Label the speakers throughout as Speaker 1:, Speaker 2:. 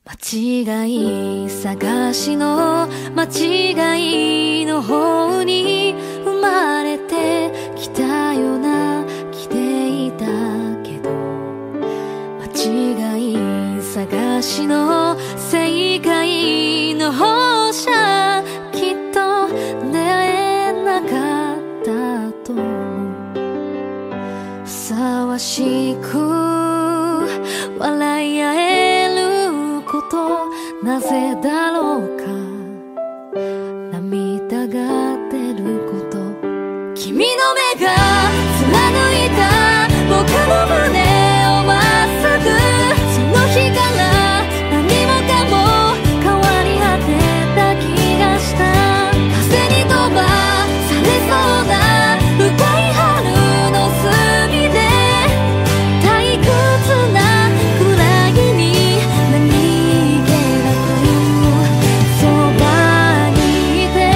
Speaker 1: 間違い探しの間違いの方に生まれてきたような気でいたけど、間違い探しの正解の方じゃきっと出会えなかったと思う。ふさわしく笑い合えること、なぜだろうか。涙が出ること、君の目が貫いた僕の胸をまっすぐ、その日から何もかも変わり果てた気がした。風に飛ばされそうな深い春の隅で退屈なくらいに何気なくそばにいて、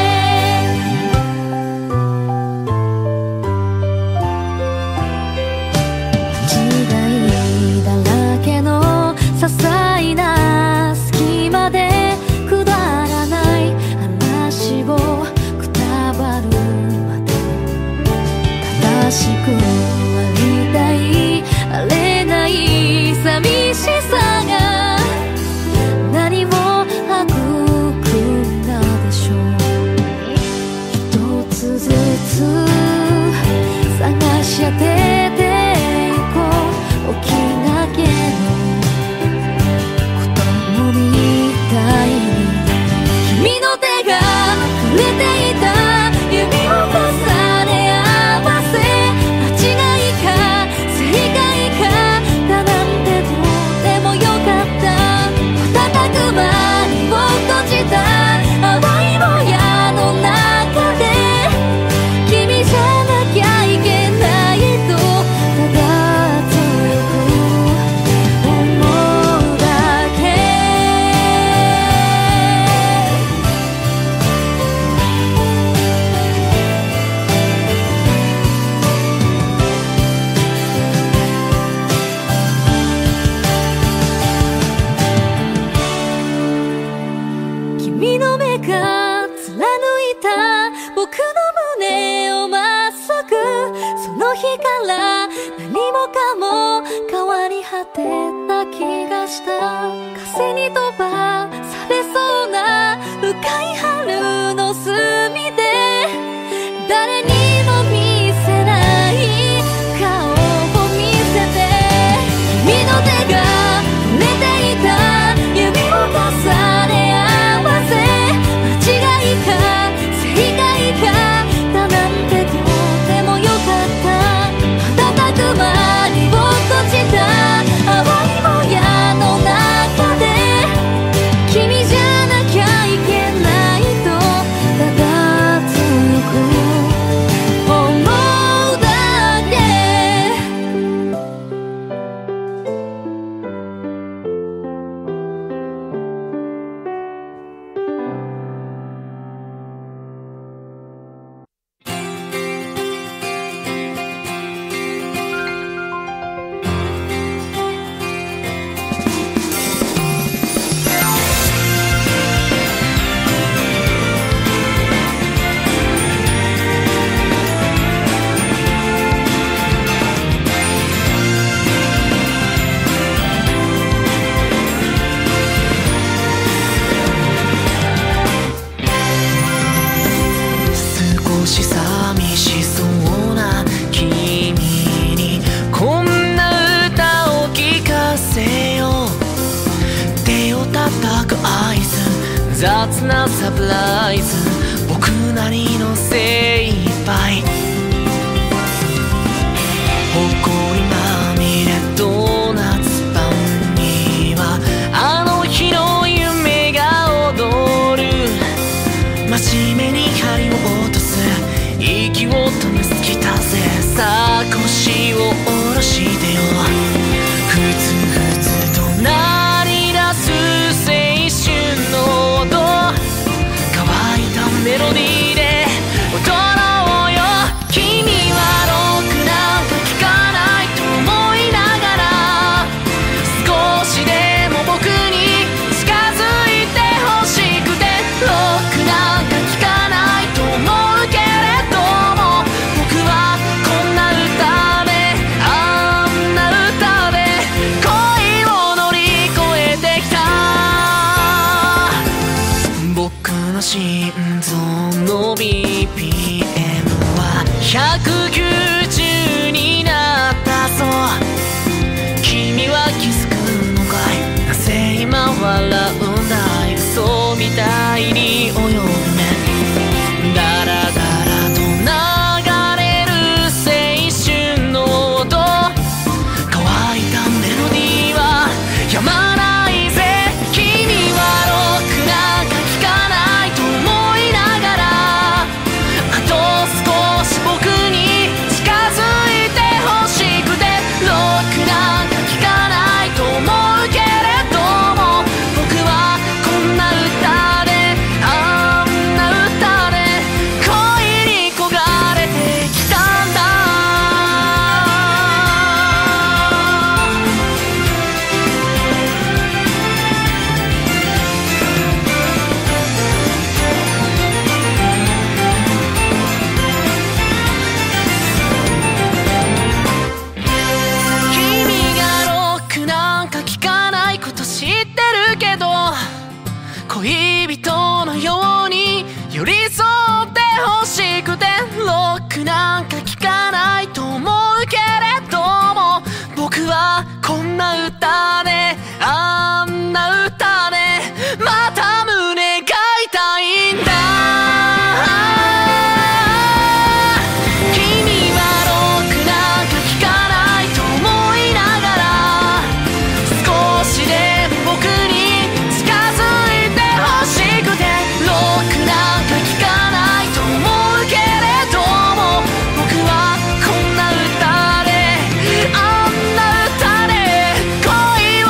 Speaker 1: 間違いだらけの些細な隙間でくだらない話をくたばるまで、正しくありたいあれない寂しさが何を育んだでしょう。一つずつ探し当てていこう、大きなけの子供みたいに。君の手が触れていた指を重ね合わせ、間違いか正解かだなんてどうでもよかった。瞬く間に落っこちた淡いもやの中で、君じゃなきゃいけないとただ強く思うだけ。君の目が貫いた僕の胸をまっすぐ、その日から何もかも変わり果てた気がした。風に飛ばされそうな深い春の隅で誰にも見せない顔を見せて、君の手が触れていた指を重ね合わせ、間違いか正解かだなんてどうでもよかった。瞬く間に落っこちた淡いもやの中で、君じゃなきゃいけないとただ強く思うだけ。
Speaker 2: 少し寂しそうな君にこんな歌を聴かせよう。手を叩く合図、雑なサプライズ、僕なりの精一杯。埃まみれドーナツパンにはあの日の夢が踊る。真面目に針を落とす、息を止めすぎたぜ。さあ腰を下ろしてよ。ふつふつと鳴り出す青春の音、乾いたメロディーで踊ろうよ。 んな歌であんな歌でまた胸が痛いんだ。君はろくなんか聞かないと思いながら少しでも僕に近づいてほしくて、ろくなんか聞かないと思うけれども僕はこんな歌であんな歌で恋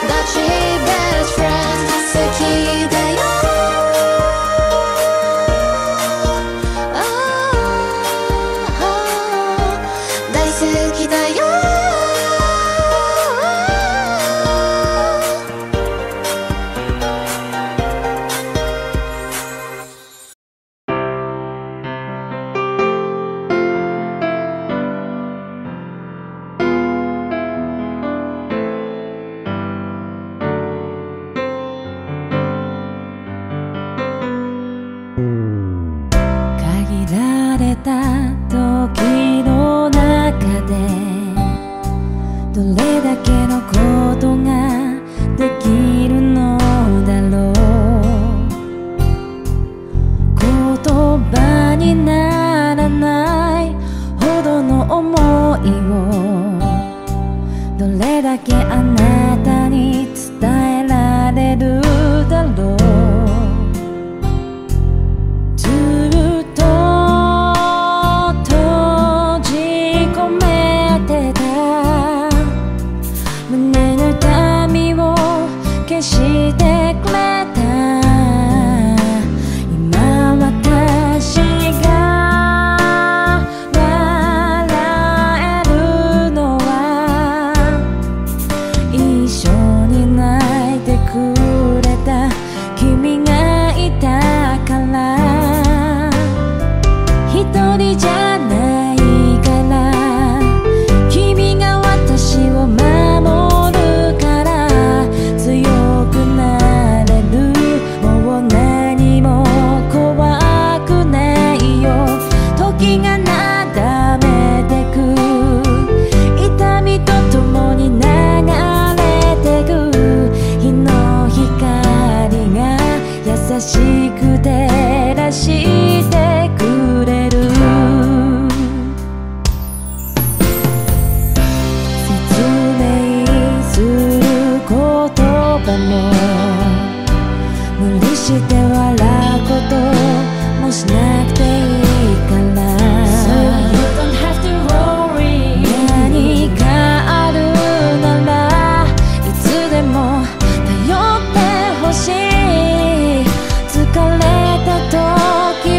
Speaker 1: 疲れた時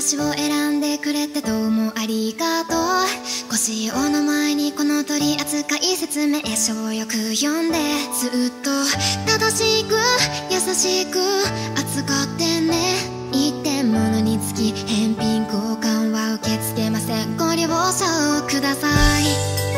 Speaker 3: 私を選んでくれてどうもありがとう。ご使用の前にこの取扱説明書をよく読んで、ずっと正しく優しく扱ってね。一点物につき返品交換は受け付けません。ご了承ください。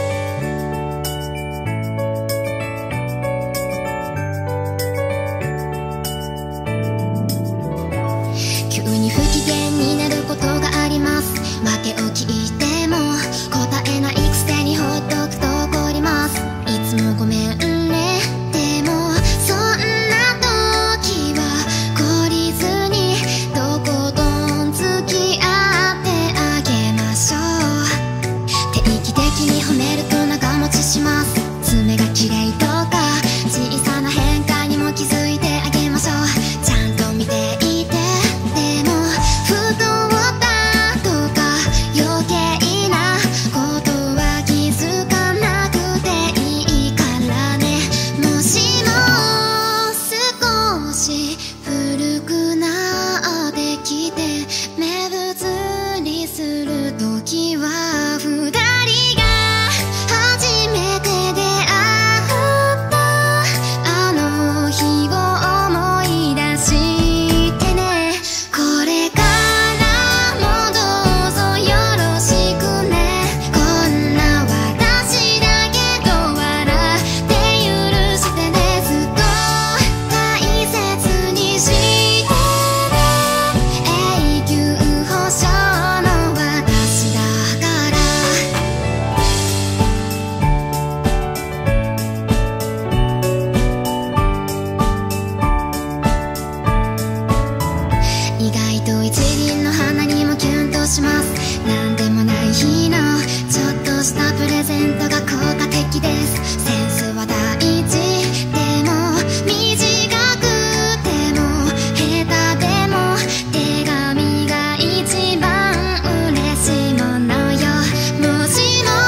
Speaker 3: 急に不機嫌になることがあります。訳を聞いても答えないくせにほっとくと怒ります。いつもごめんね。でもそんな時は懲りずにとことん付き合ってあげましょう。定期的に褒めると長持ちします。爪が綺麗とか小さな変化にも気づいてあげましょう。ちゃんと見ていて。でも不当だとか余計なことは気づかなくていいからね。もしも少し古くなってきて目移りするときは、二人が初めて出会ったあの日を思い出してね。これからもどうぞよろしくね。こんな私だけど笑って許してね。ずっと大切にしてね。永久保証の私だから。意外と一輪の花にもキュンとします。なんでもない日のちょっとしたプレゼントが効果的です。センスは大事。でも短くても下手でも手紙が一番嬉しいものよ。もしも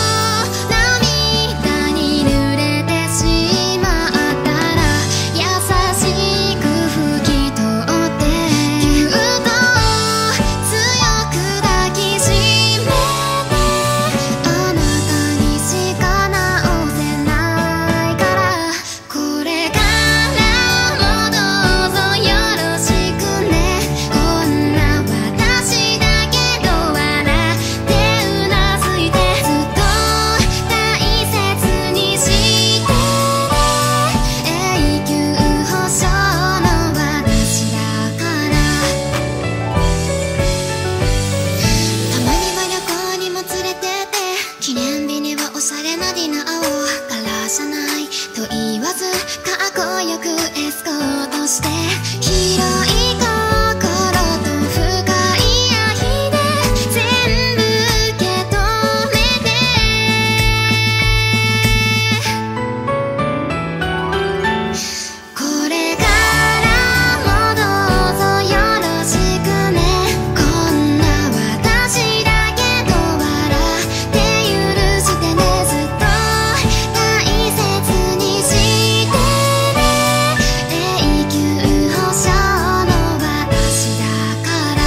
Speaker 3: 涙に濡れてしまったら優しく拭き取ってぎゅっと強く抱きしめて、あなたにしか直せないから。これからもどうぞよろしくね。こんな私だけど笑ってうなずいて、ずっと大切にしてね。永久保証の私だから。たまには旅行にも連れてって、記念日にはおしゃれなディナーを。柄じゃないと言わずかっこよくエスコートして、広い心と深い愛で全部受け止めて。これからもどうぞよろしくね。こんな私だけど笑って許してね。ずっと大切にしてね。永久保証の私だから。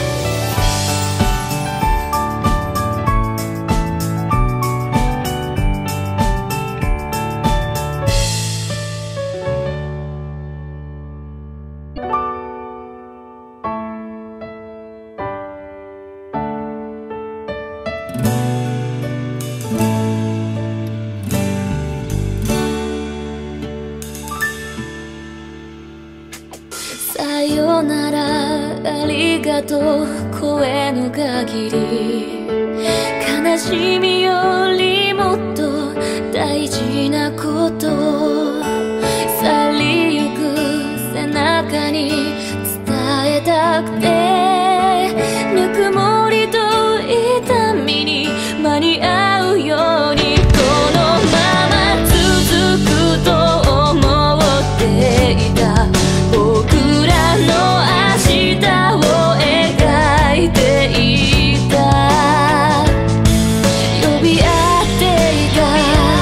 Speaker 1: さよならありがとう声の限り、悲しみよりもっと大事なこと、去りゆく背中に伝えたくて、ぬくもりと痛みに間に合うように、このまま続くと思っていた。僕らの明日を描いていた。呼び合っていた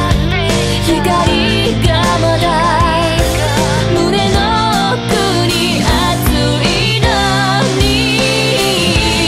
Speaker 1: 光がまだ胸の奥に熱いのに。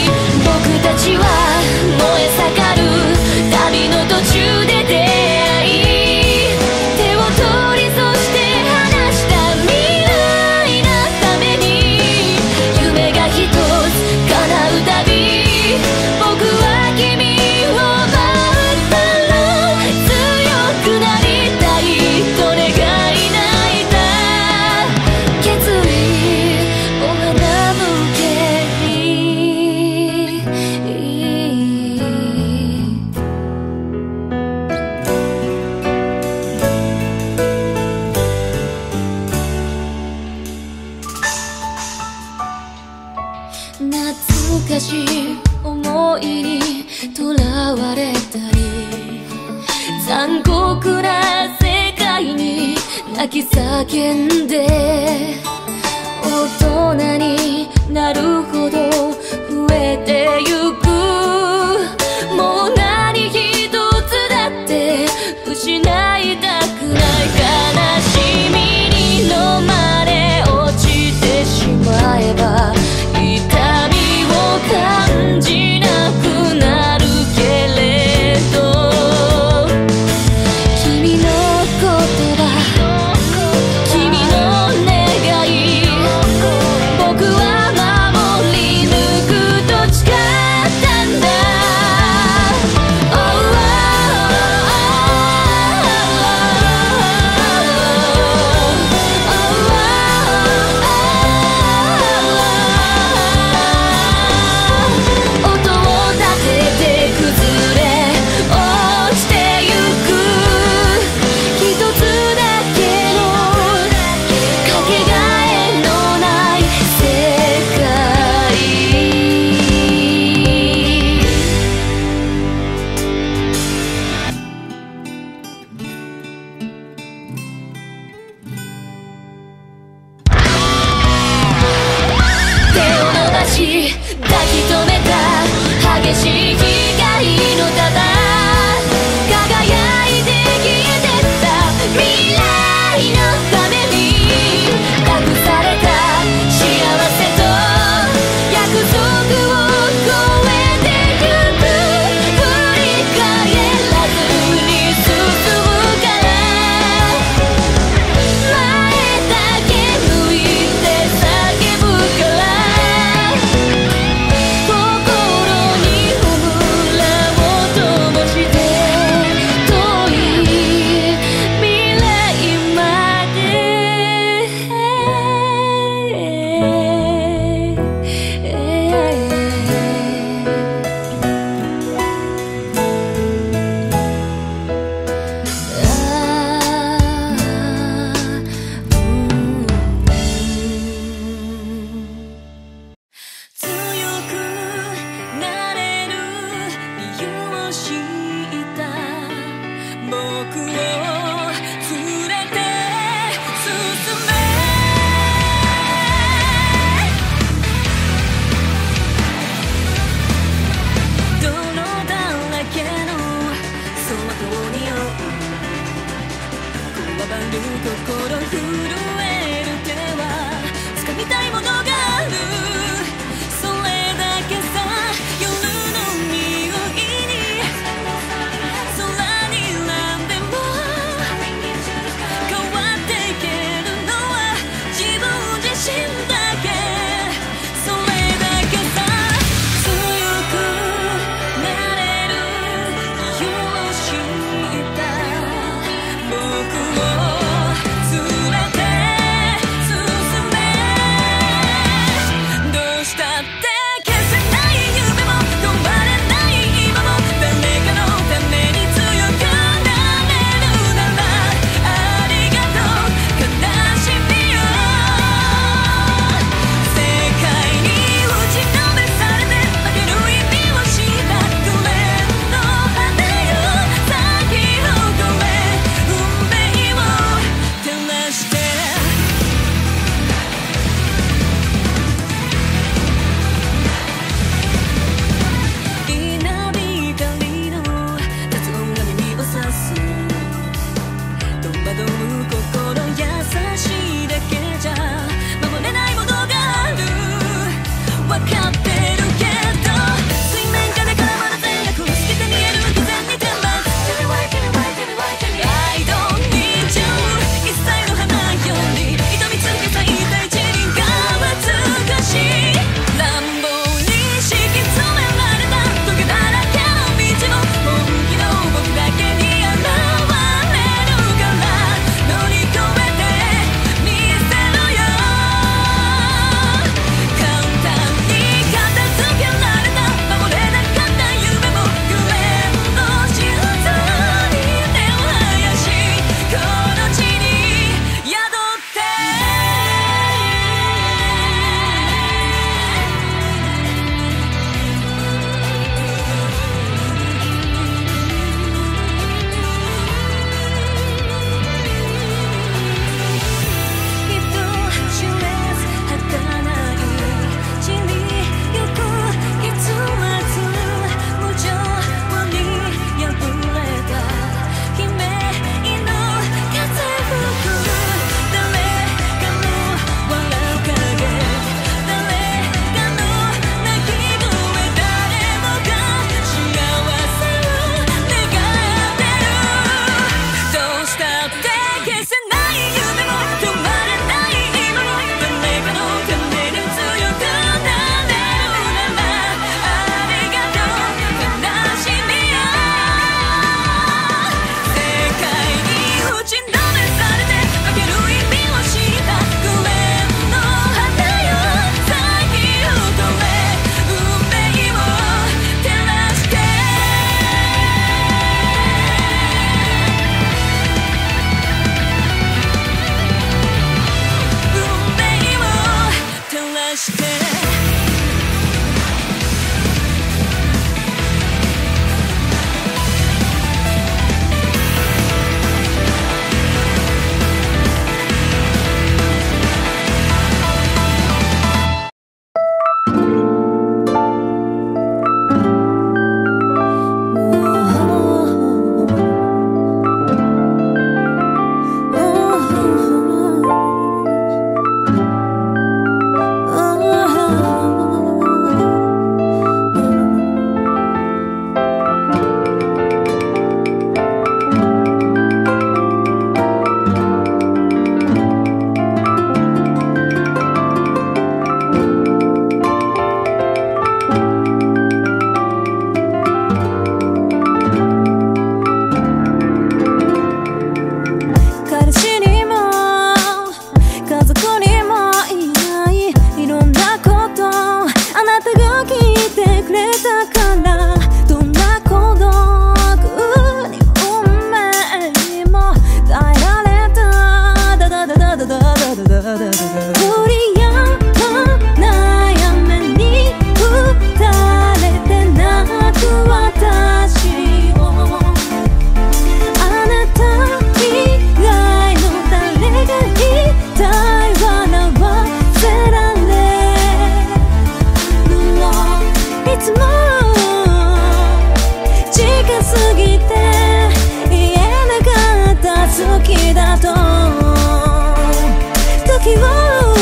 Speaker 1: き叫んで大人になるほど増えてゆく。もう何一つだって失いたくない。悲しみに飲まれ落ちてしまえば痛みを感じなくなるけれど、君の言葉君の願い僕は守り抜くと誓ったんだ。抱き留めた激しい光の束輝いて消えてった未来のために託された幸せと約束を超えてゆく。振り返らずに進むから前だけ向いて叫ぶから。心震える手は掴みたいものがある。それだけさ。夜の匂いに空に何でも変わっていけるのは自分自身だけ。それだけさ。強くなれる理由を知った僕をぎて言えなかった好きだと時を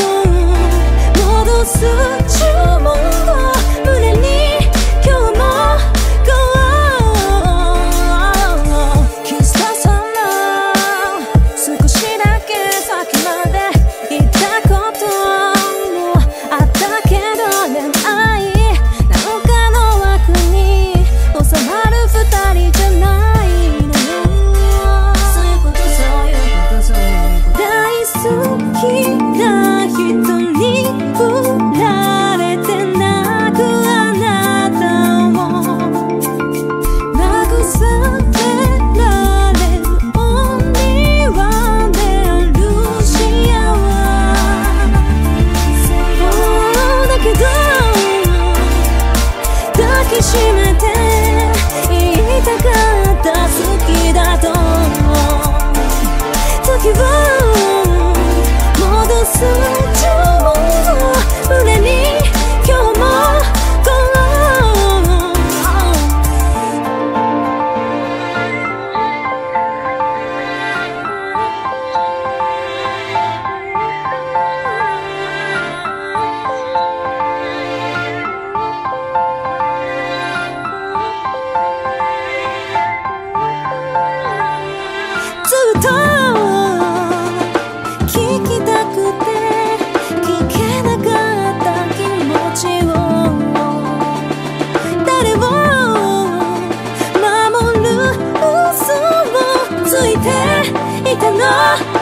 Speaker 1: 戻す注文を胸に今日も Go on キスタさんの少しだけ先まで行ったこともあったけど恋愛7日の枠に収まる二人じゃないのよそういうことそういうことそういうこと大好きな人に振られて泣くあなたを慰められるオンリーワンである幸せそうだけど抱きしめて言いたかった好きだと時を戻す注文を胸に今日も Go on ずっと聞きたくて聞けなかった気持ちを誰を守る嘘をついていたの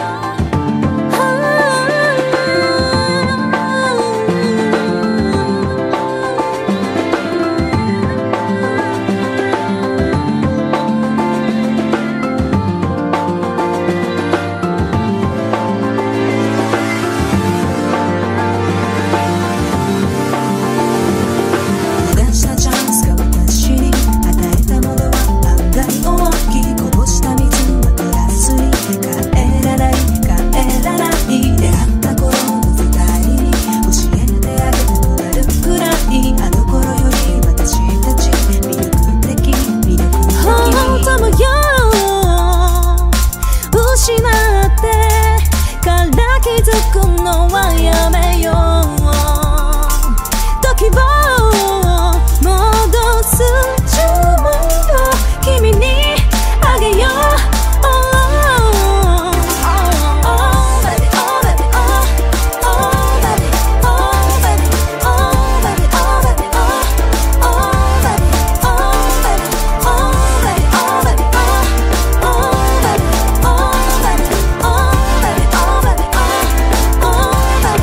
Speaker 1: 逃したチャンスが私に与えたものは案外大きいこぼした水はグラスに帰らない帰らない出会った頃の二人に教えてあげたくなるくらいあの頃より私たち魅力的魅力的本当もよ失ってから気づくのはやめよう時を戻す注文を君にあげよう Oh baby oh baby oh oh baby oh baby oh baby oh baby oh oh baby oh baby oh baby oh baby oh oh baby oh baby oh baby oh baby oh oh baby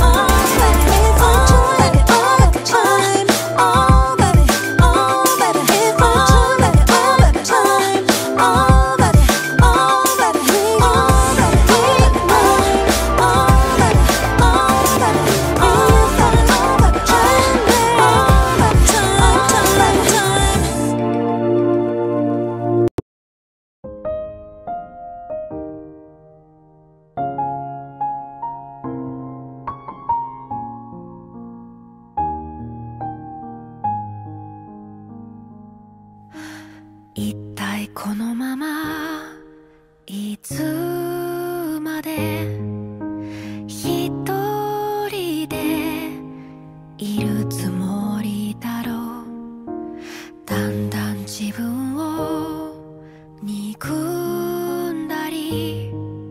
Speaker 1: 一体このままいつまで一人でいるつもりだろうだんだん自分を憎んだり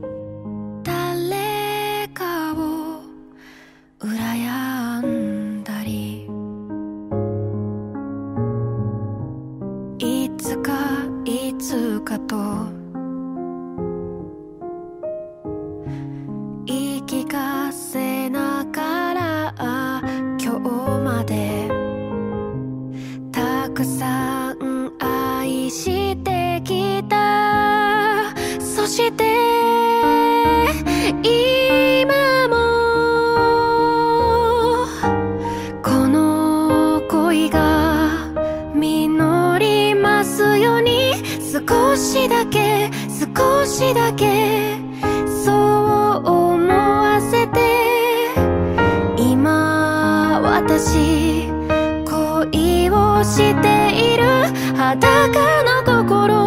Speaker 1: 誰かを羨んだりいつかと言い聞かせながら今日までたくさん愛してきたそして今もこの恋が実りますように少しだけそう思わせて今私恋をしている裸の心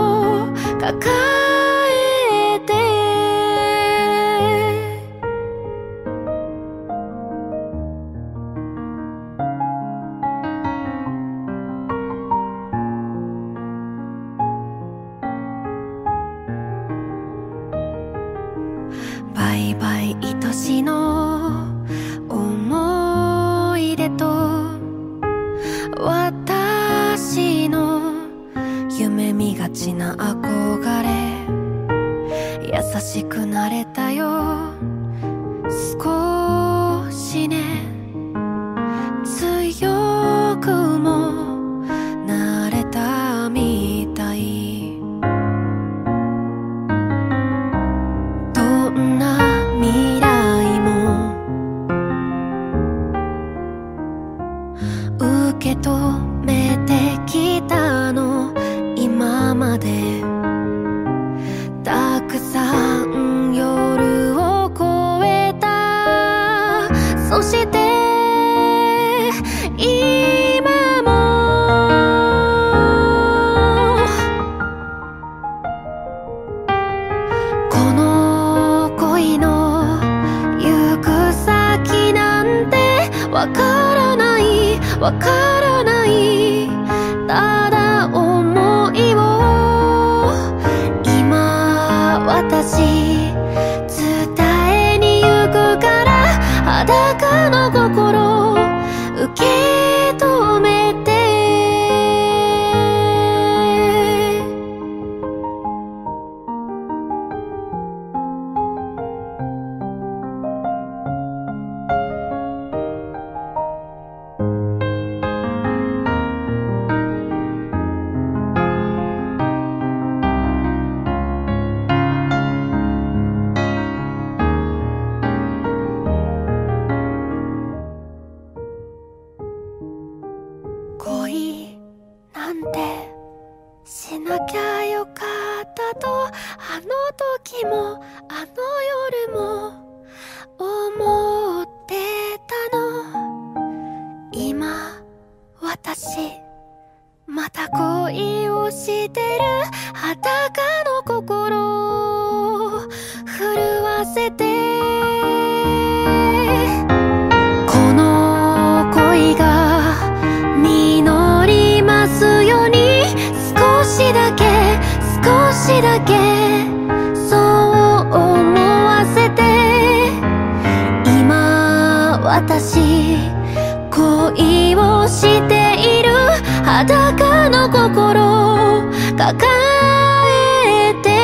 Speaker 1: バイバイ愛しの思い出と私の夢見がちな憧れ優しくなれたよ少しね強くもなれたみたいどんな未来も受け止めてきたの今までたくさん夜を越えたそして今もこの恋の行く先なんてわからないわからないただ思いを今私伝えに行くから裸の心受け止めて恋なんてしなきゃよかったとあの時もあの夜も思ってたの今私また恋をしてる裸の心を震わせてこの恋が実りますように少しだけ少しだけそう思わせて今私恋をしている裸の心抱えて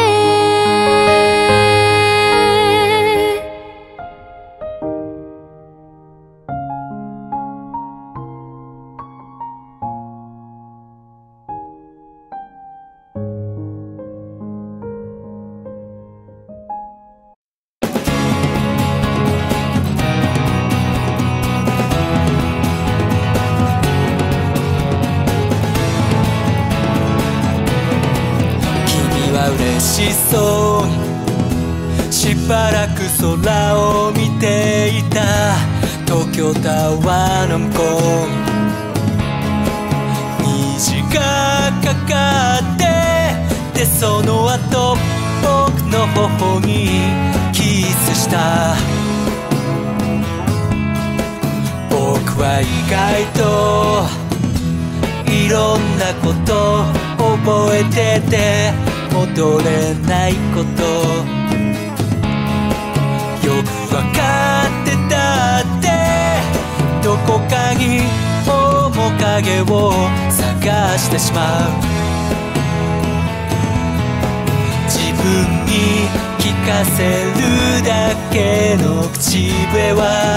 Speaker 2: 嬉しそうにしばらく空を見ていた東京タワーの向こうに虹がかかってでその後僕の頬にキスした僕は意外といろんなこと覚えてて戻れないことよくわかってたってどこかに面影を探してしまう自分に聞かせるだけの口笛は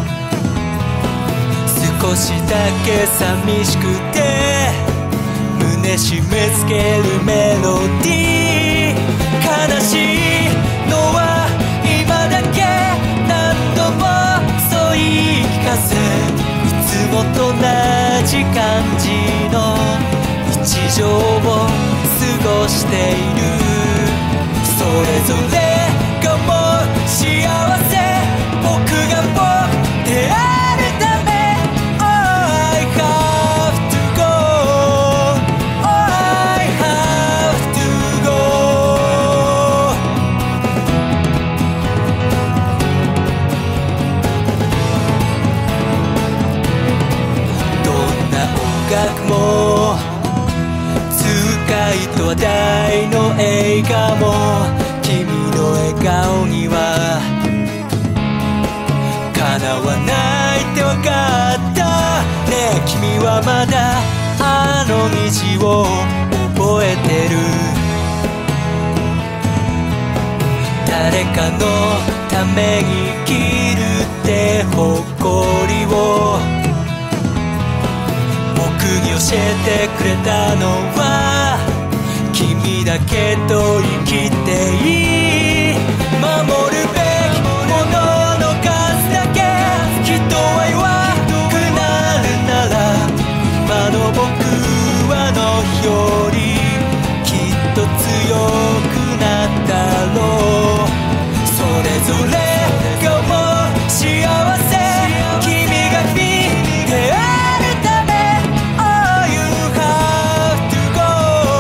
Speaker 2: 少しだけ寂しくて胸締め付けるメロディー悲しいのは今だけ何度もそう言い聞かせいつもと同じ感じの日常を過ごしているそれぞれがもう幸せ僕が僕であるため話題の映画も君の
Speaker 4: ないってわかった。ねえ君はまだあの虹を覚えてる？誰かのために生きるって誇りを僕に教えてくれたのは君だけと生きていい。守るべきものの数だけ人は弱くなるなら今の僕はの日よりきっと強くなったろう。それぞれが思う幸せ君が見てあるため Oh you have to go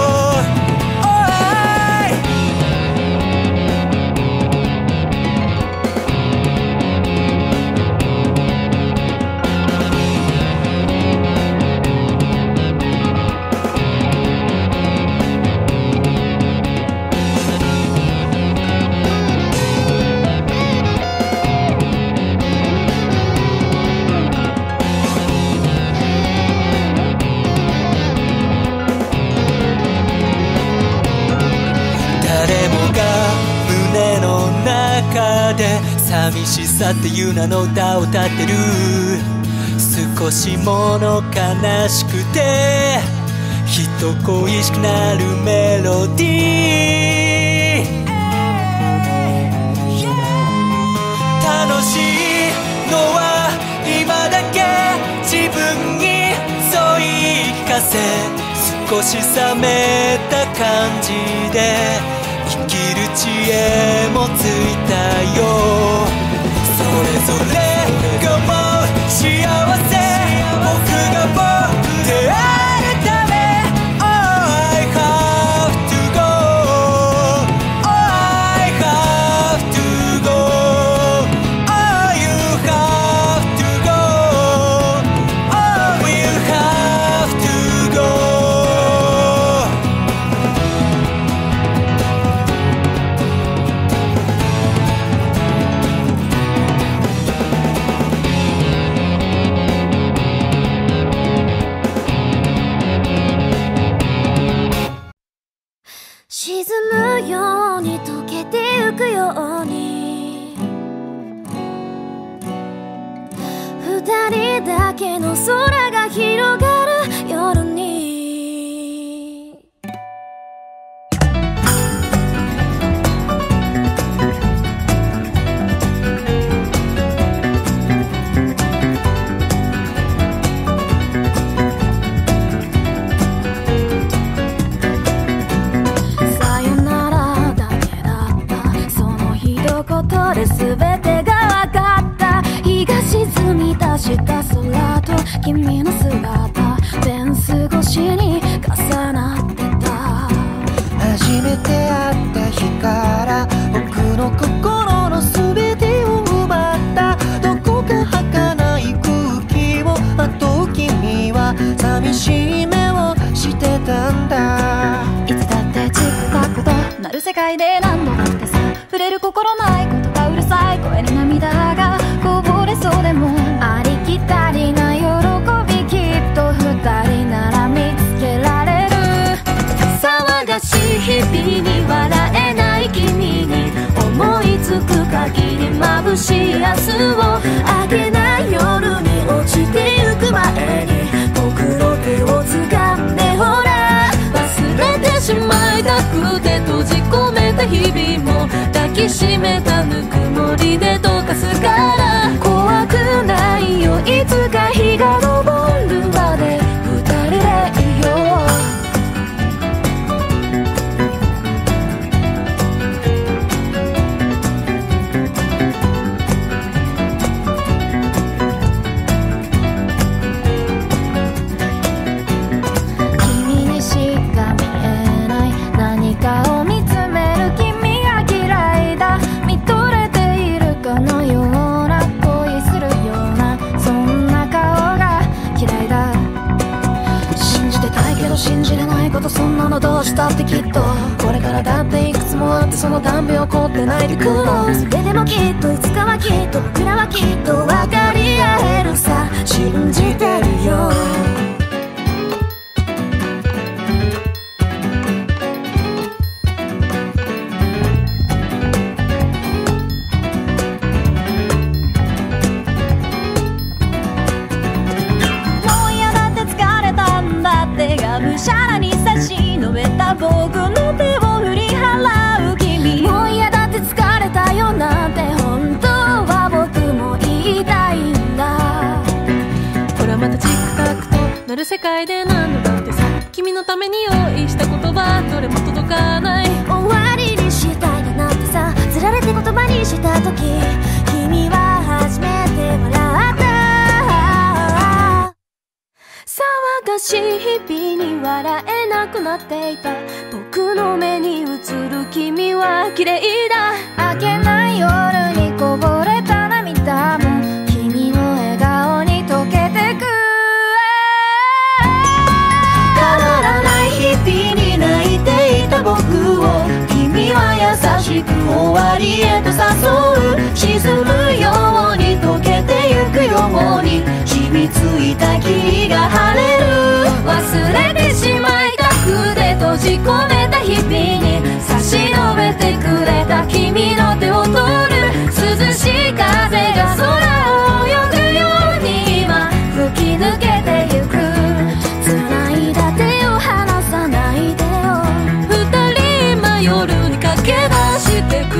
Speaker 4: 寂しさっていう名の歌を歌ってる。少しもの悲しくて人恋しくなるメロディー。楽しいのは今だけ自分にそう言い聞かせ少し冷めた感じで生きる知恵もついたよ。それぞれが思う幸せ僕が僕であるため Oh I have to go Oh I have to go Oh you have to go Oh you have to go
Speaker 1: 沈むように溶けてゆくように二人だけの空が広がる夜に全てが分かった日が沈み出した空と君の姿フェンス越しに重なってた。
Speaker 5: 初めて会った日から僕の心の全てを奪ったどこか儚い空気をまとう君は寂しい目をしてたんだ。
Speaker 1: いつだってチクタクとなる世界で何度だってさ触れる心ないことがうるさい声に涙がこぼれそうでもありきたりな喜びきっと二人なら見つけられる。騒がしい日々に笑えない君に思いつく限り眩しい明日をあげない夜に落ちてゆく前に僕の手を掴んでほら忘れてしまいたくて閉じ込めた日々も抱きしめたぬくもりで溶かすから怖くないよいつか日が昇るまで二人でいよう。信じれないことそんなのどうしたってきっとこれからだっていくつも続ってそのたんび怒って泣いてくの。それでもきっといつかはきっと僕らはきっと分かり合えるさ、信じてるよ。
Speaker 6: がむしゃらに差し伸べた僕の手を振り払う君。
Speaker 1: もう嫌だって疲れたよなんて本当は僕も言いたいんだ。
Speaker 6: これはまたチクタクとなる世界で何度だってさ、君のために用意した言葉どれも届かない。
Speaker 1: 終わりにしたいだなんてさ、つられて言葉にした時君は初めて笑った。騒がしい日々に笑えなくなっていた僕の目に映る君は綺麗だ。明けない夜にこぼれた涙も君の笑顔に溶けてく。変わらない日々に泣いていた僕を君は優しく終わりへと誘う。沈むように溶けてゆくように染みついた霧が晴れる。忘れてしまいたくて閉じ込めた日々に差し伸べてくれた君の手を取る。涼しい風が空を泳ぐように今吹き抜けてゆく。繋いだ手を離さないでよ。二人今夜に駆け出してく。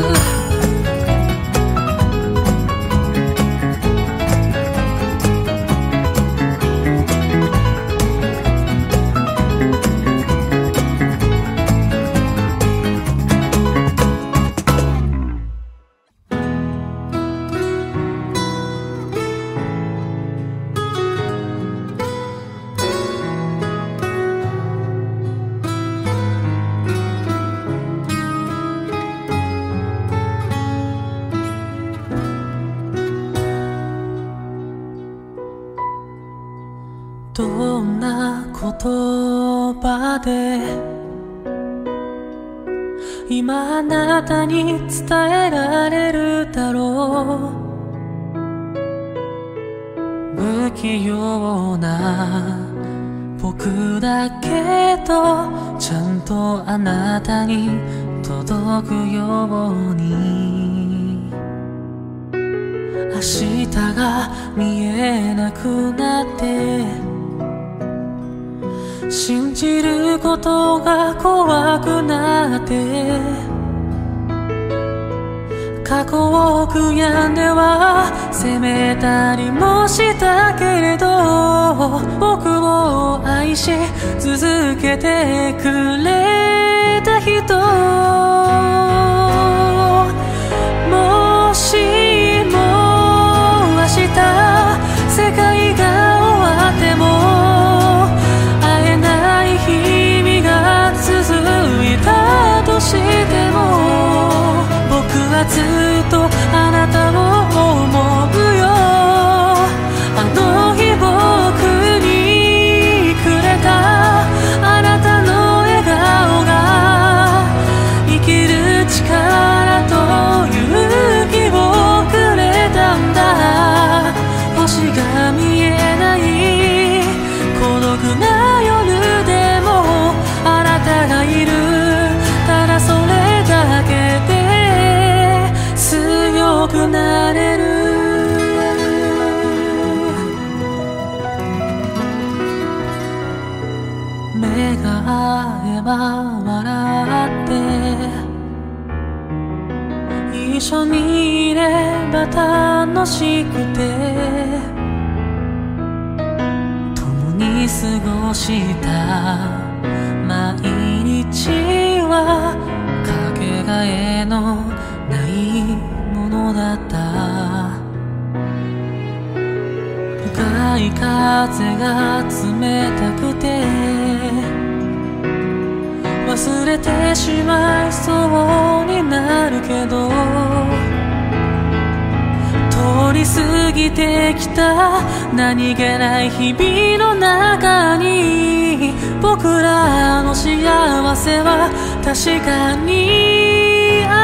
Speaker 2: どんな言葉で今あなたに伝えられるだろう。不器用な僕だけどちゃんとあなたに届くように。明日が見えなくなって信じることが怖くなって過去を悔やんでは責めたりもしたけれど僕を愛し続けてくれた人、もしも明日世界が終わっても会えない日々が続いたとしても僕はずっとあなたを思うよ。あの日僕にくれたあなたの笑顔が生きる力と勇気をくれたんだ。星が見えない孤独な夜でもあなたがいる、ただそれだけで強くなれる。目が合えば笑って一緒にいれば楽しくて共に過ごした毎日はかけがえのないものだった。深い風が冷たくて忘れてしまいそうになるけど通り過ぎてきた何気ない日々の中に僕らの幸せは確かにあ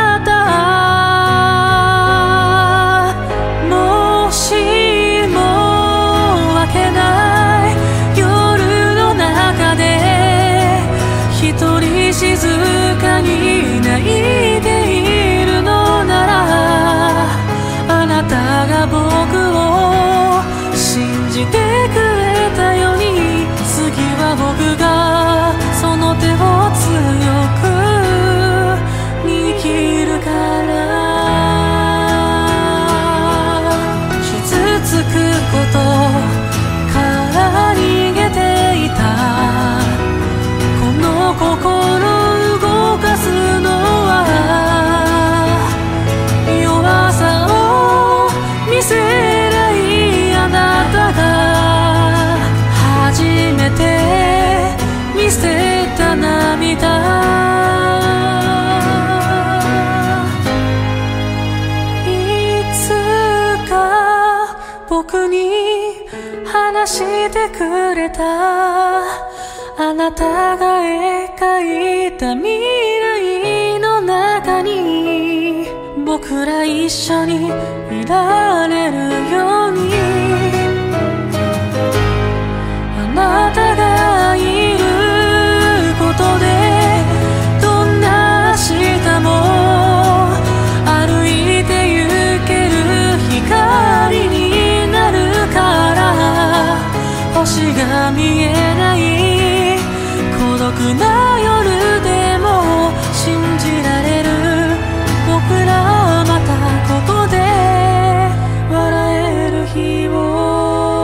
Speaker 6: れたあなたが描いた未来の中に僕ら一緒にいられるようにあなたがいることでどんな明日も歩いて行ける光になるから星が見えない孤独な夜でも信じられる僕らまたここで笑える日を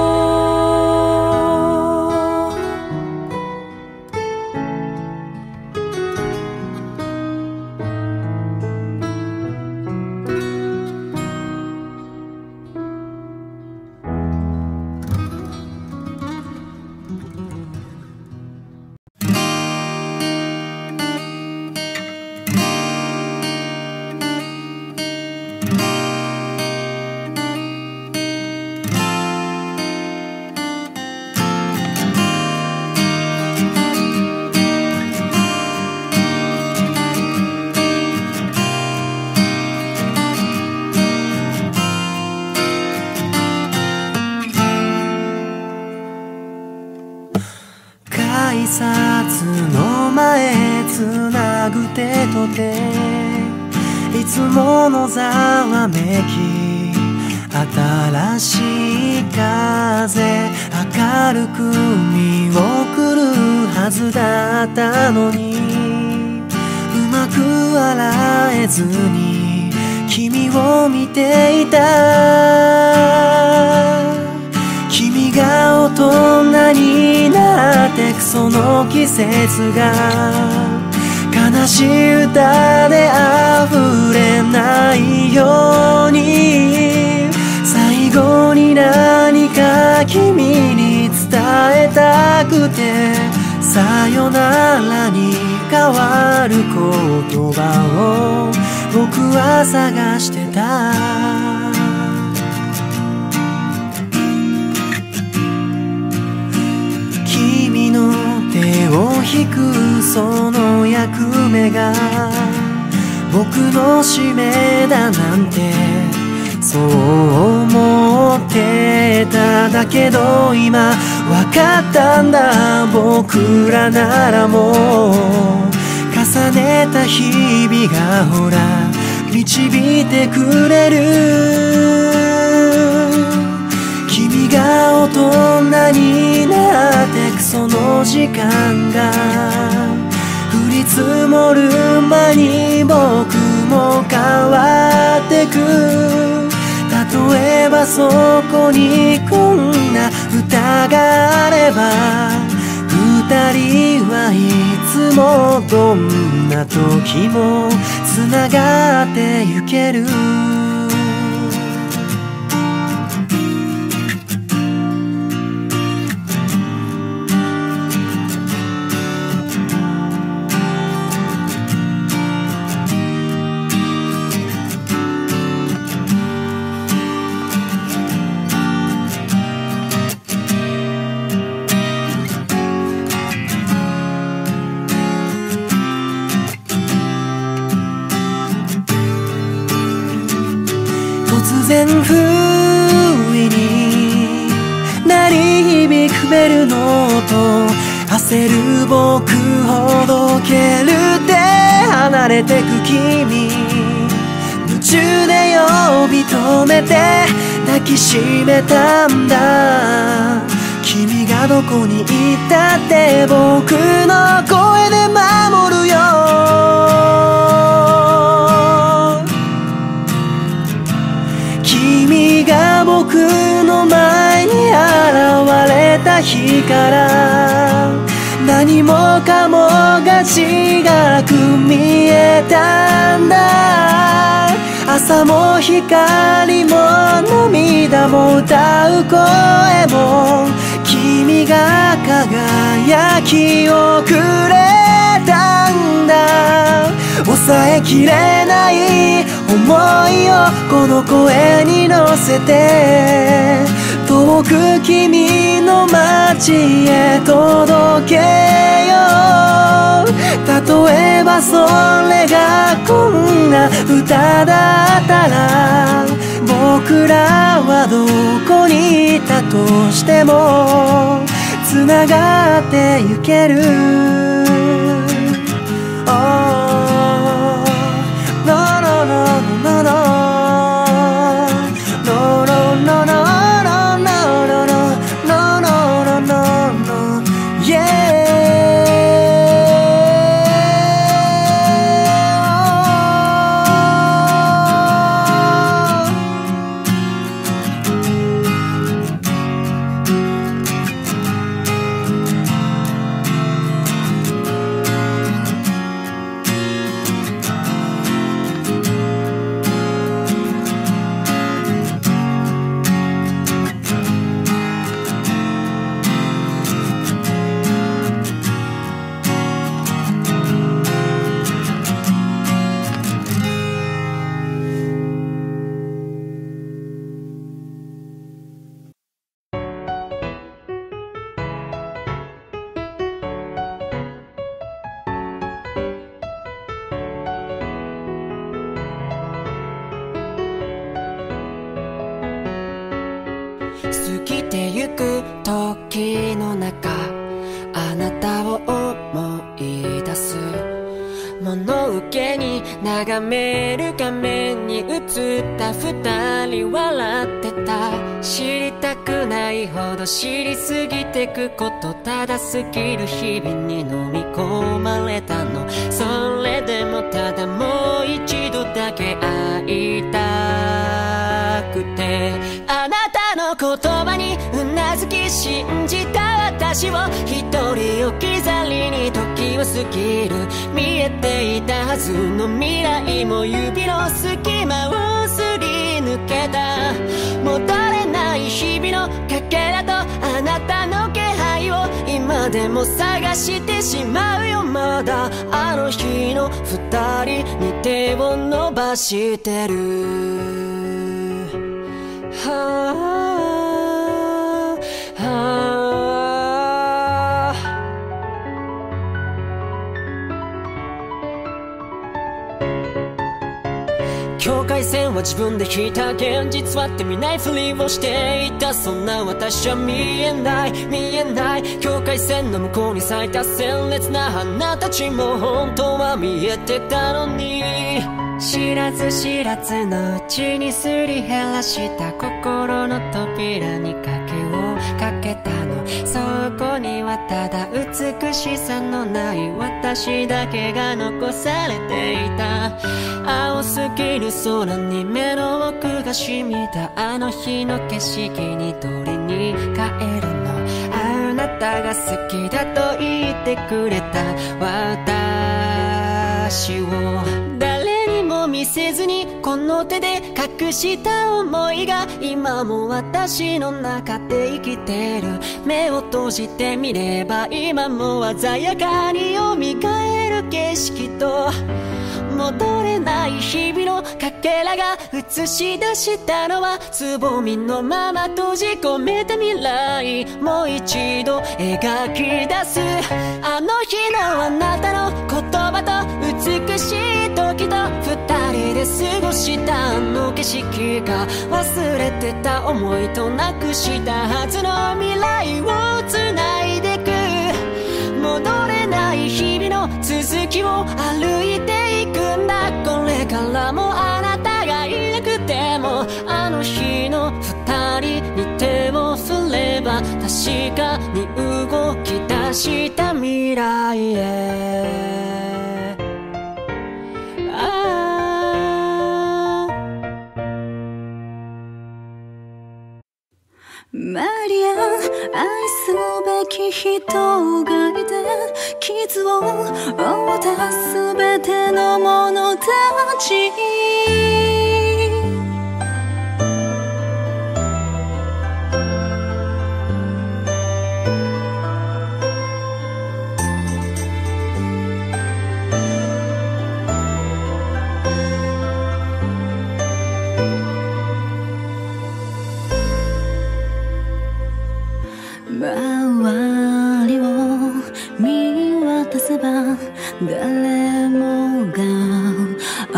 Speaker 5: 改札の前つなぐ手と手いつものざわめき新しい風明るく見送るはずだったのにうまく笑えずに君を見ていた君が大人になってくその季節が悲しい歌で溢れないように最後に何か君に伝えたくてさよならに変わる言葉を僕は探してた君の手を引くその役目が僕の使命だなんてそう思ってただけど今分かったんだ僕らならもう重ねた日々がほら導いてくれる君が大人になってくその時間が降り積もる間に僕も変わってく例えばそこにこんな歌があれば二人はいつもどんな時もつながってゆける突然不意に鳴り響くベルの音焦る僕ほどけるって離れてく君夢中で呼び止めて抱きしめたんだ君がどこに行ったって僕の声で守るよ君が僕の前に現れた日から何もかもが違く見えたんだ朝も光も涙も歌う声も君が輝きをくれたんだ抑えきれない想いをこの声に乗せて遠く君の街へ届けよう。例えばそれがこんな歌だったら、僕らはどこにいたとしてもつながってゆける。
Speaker 7: 過ぎてゆく時の中、あなたを思い出す。物受けに眺める画面に映った二人笑ってた。知りたくないほど知りすぎてくこと、ただ過ぎる日々に飲み込まれたの。それでもただもう一度だけ会いたくて、あなたの言葉にうなずき信じた私を一人置き去りに時は過ぎる。見えていたはずの未来も指の隙間をすり抜けた。戻れない日々のかけらとあなたの気配を今でも探してしまうよ。まだあの日の二人に手を伸ばしてる。はあはあ、境界線は自分で引いた。現実はって見ないふりをしていた。そんな私は見えない見えない。境界線の向こうに咲いた鮮烈な花たちも本当は見えてたのに、知らず知らずのうちにすり減らした心の扉に鍵をかけたの。そこにはただ美しさのない私だけが残されていた。青すぎる空に目の奥が染みた。あの日の景色に取りに帰るの。あなたが好きだと言ってくれた私を誰にも見せずにこの手で隠した思いが今も私の中で生きてる。目を閉じてみれば今も鮮やかに蘇る景色と戻れない日々のかけらが映し出したのはつぼみのまま閉じ込めた未来、もう一度描き出す。あの日のあなたの言葉と美しい時と二人で過ごしたあの景色が忘れてた思いとなくしたはずの未来をつないでく。戻れない日々の続きを歩いていくんだ。これからもあなたがいなくてもあの日の二人に手を振れば確かに動き出した未来へ。
Speaker 1: マリアン、愛すべき人がいて傷を負ったすべての者たち、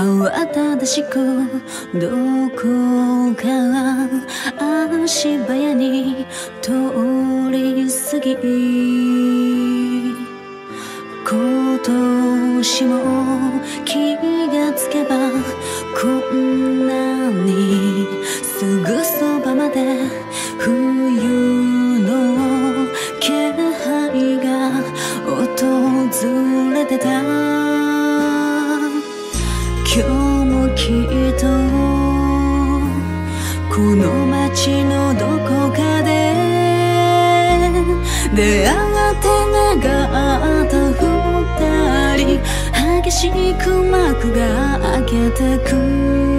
Speaker 1: 慌ただしくどこか足早に通り過ぎ、今年も気がつけばこんなにすぐそばまで冬の気配が訪れてた。今日もきっとこの街のどこかで出会って願った二人、激しく幕が開けてく。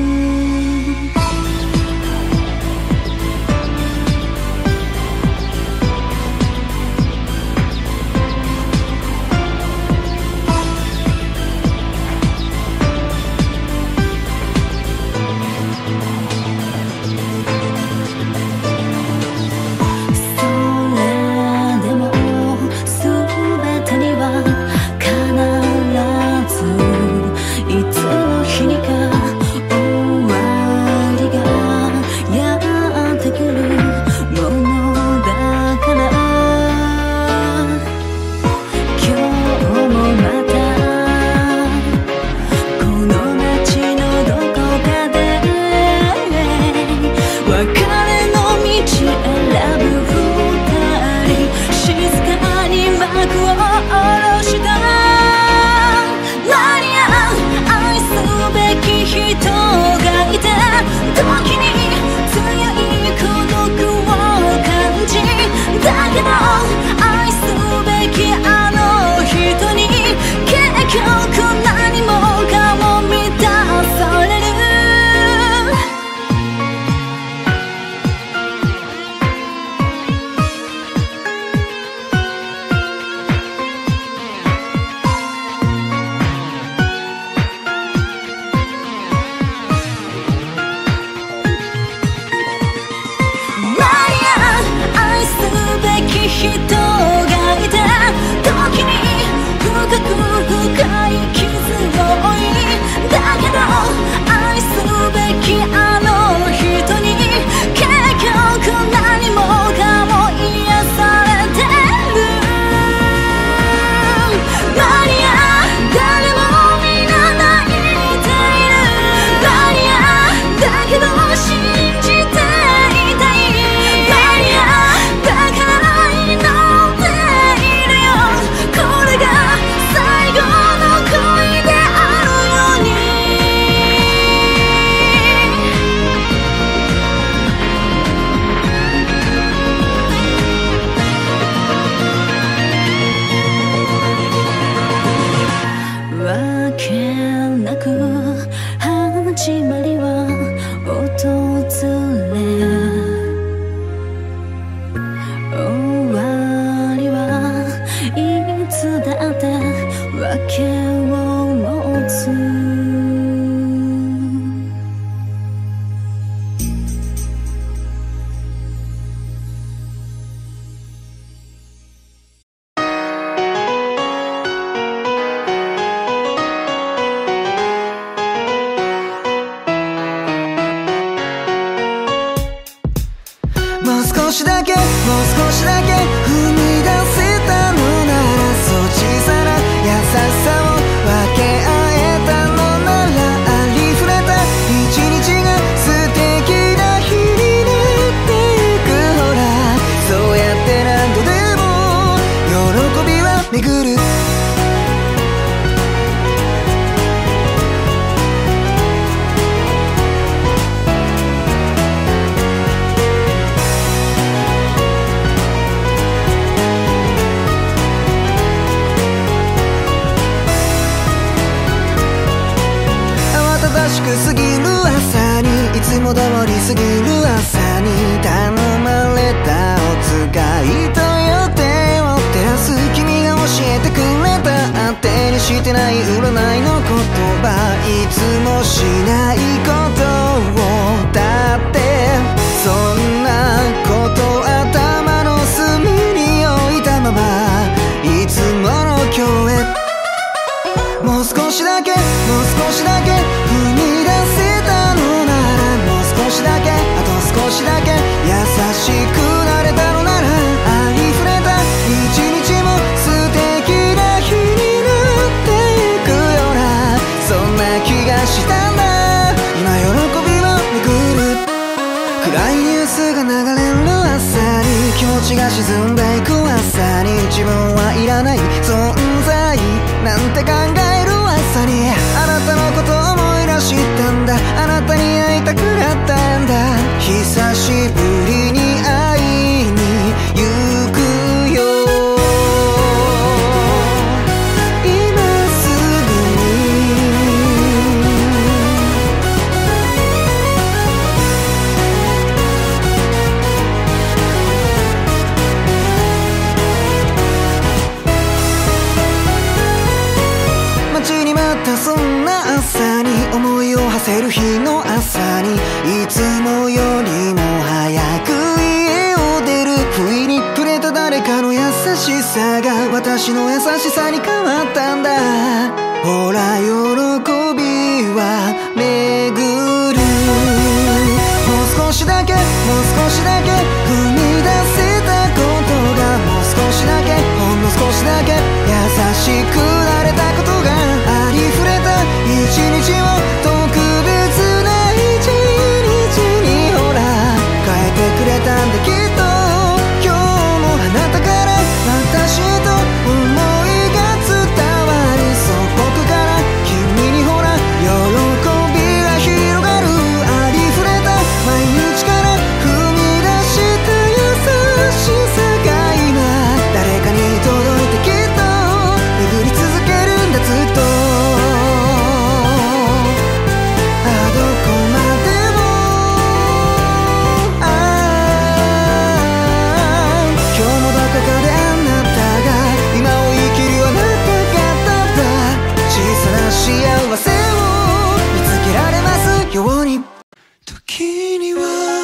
Speaker 5: 過ぎる朝にいつも通り過ぎる朝に頼まれたお使いと予定を照らす君が教えてくれた当てにしてない占いの言葉いつもしないことをだってそんなこと頭の隅に置いたままいつもの今日へもう少しだけもう少しだけな気がしたんだ。今喜びは巡る。暗いニュースが流れる朝に気持ちが沈んでいく朝に自分はいらない存在なんて考える朝にあなたのことを思い出したんだ。あなたに会いたくなったんだ。久しぶりに会いに行くよ今すぐに。待ちに待ったそんな朝に思いを馳せる日の朝にいつもよりも早く家を出る。不意に触れた誰かの優しさが私の優しさに変わったんだ。ほら喜びは巡る。もう少しだけもう少しだけ踏み出せたことがもう少しだけほんの少しだけ優しくなれたことがありふれた一日を特別な一日にほら変えてくれたんだきっと。今日もあなたから私へと思いが伝わりそう。僕から君にほら喜びが広がる。ありふれた毎日から踏み出した優しさが今誰かに届いてきっと巡り続けるんだずっと。どこまでも今日もどこかであなたが今を生きるあなた方小さな幸せを見つけられますように。
Speaker 4: 時には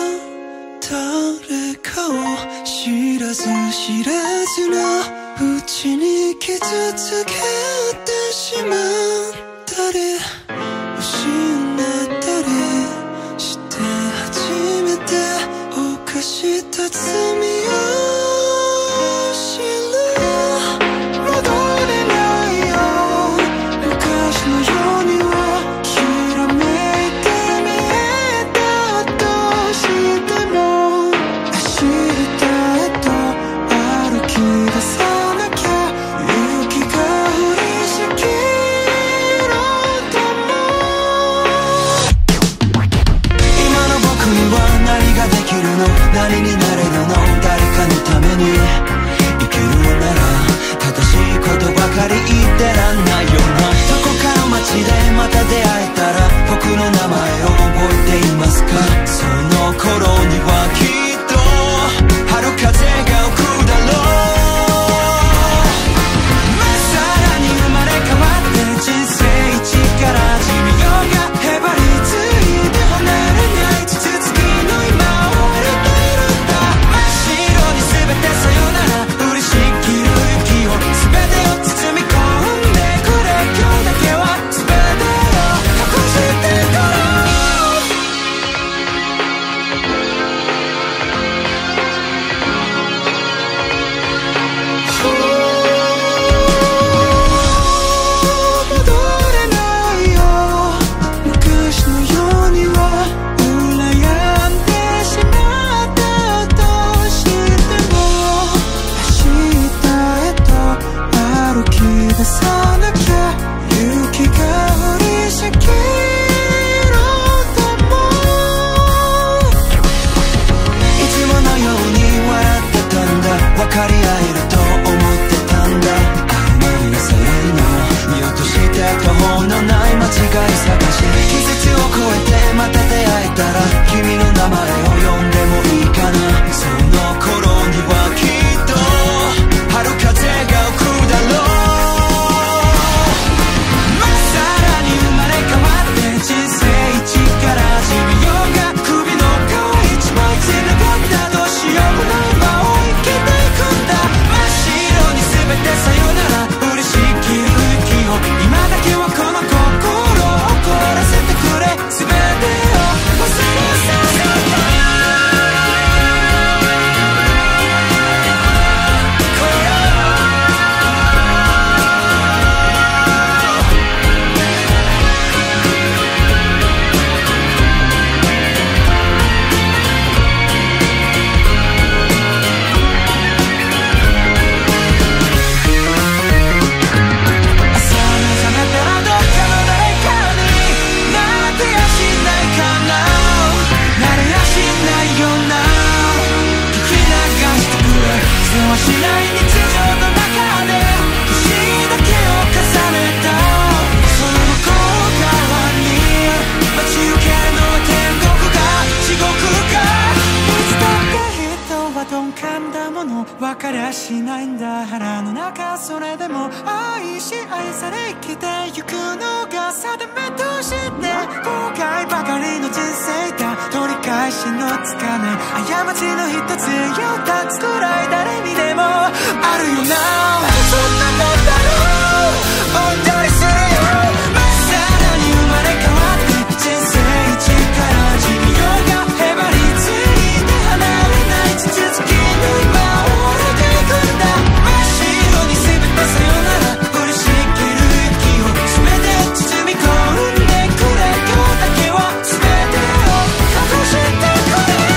Speaker 4: 誰かを知らず知らずのうちに傷つけてしまう。誰失ったりして初めて犯した罪を知る。戻れないよ昔のようにはきらめいて見えたとしても走りたいと歩き出さなきゃ勇気が降りしきろうとも
Speaker 8: やしないんだ腹の中。それでも愛し愛され生きてゆくのが定めとして後悔ばかりの人生だ。取り返しのつかない過ちの一つよたつくらい誰にでもあるよな。そんなもんだろうお願いするよ。さらに生まれ変わって人生一から寿命がへばりついて離れない地続きの今を折れていくんだ。真っ白に全てさよなら降りしきる息を全て包み込んでくれ。今日だけは全てを隠してくれ。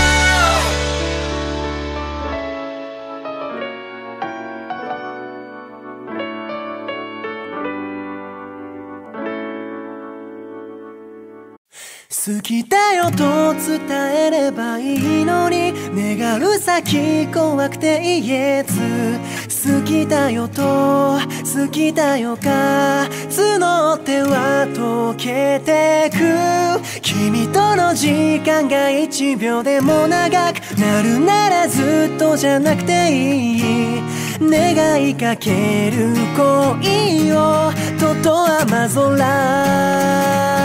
Speaker 5: 好きだよと伝えればいいのに願う先怖くて言えず好きだよと好きだよが募っては溶けてく君との時間が1秒でも長くなるならずっとじゃなくていい願いかける恋をとと雨空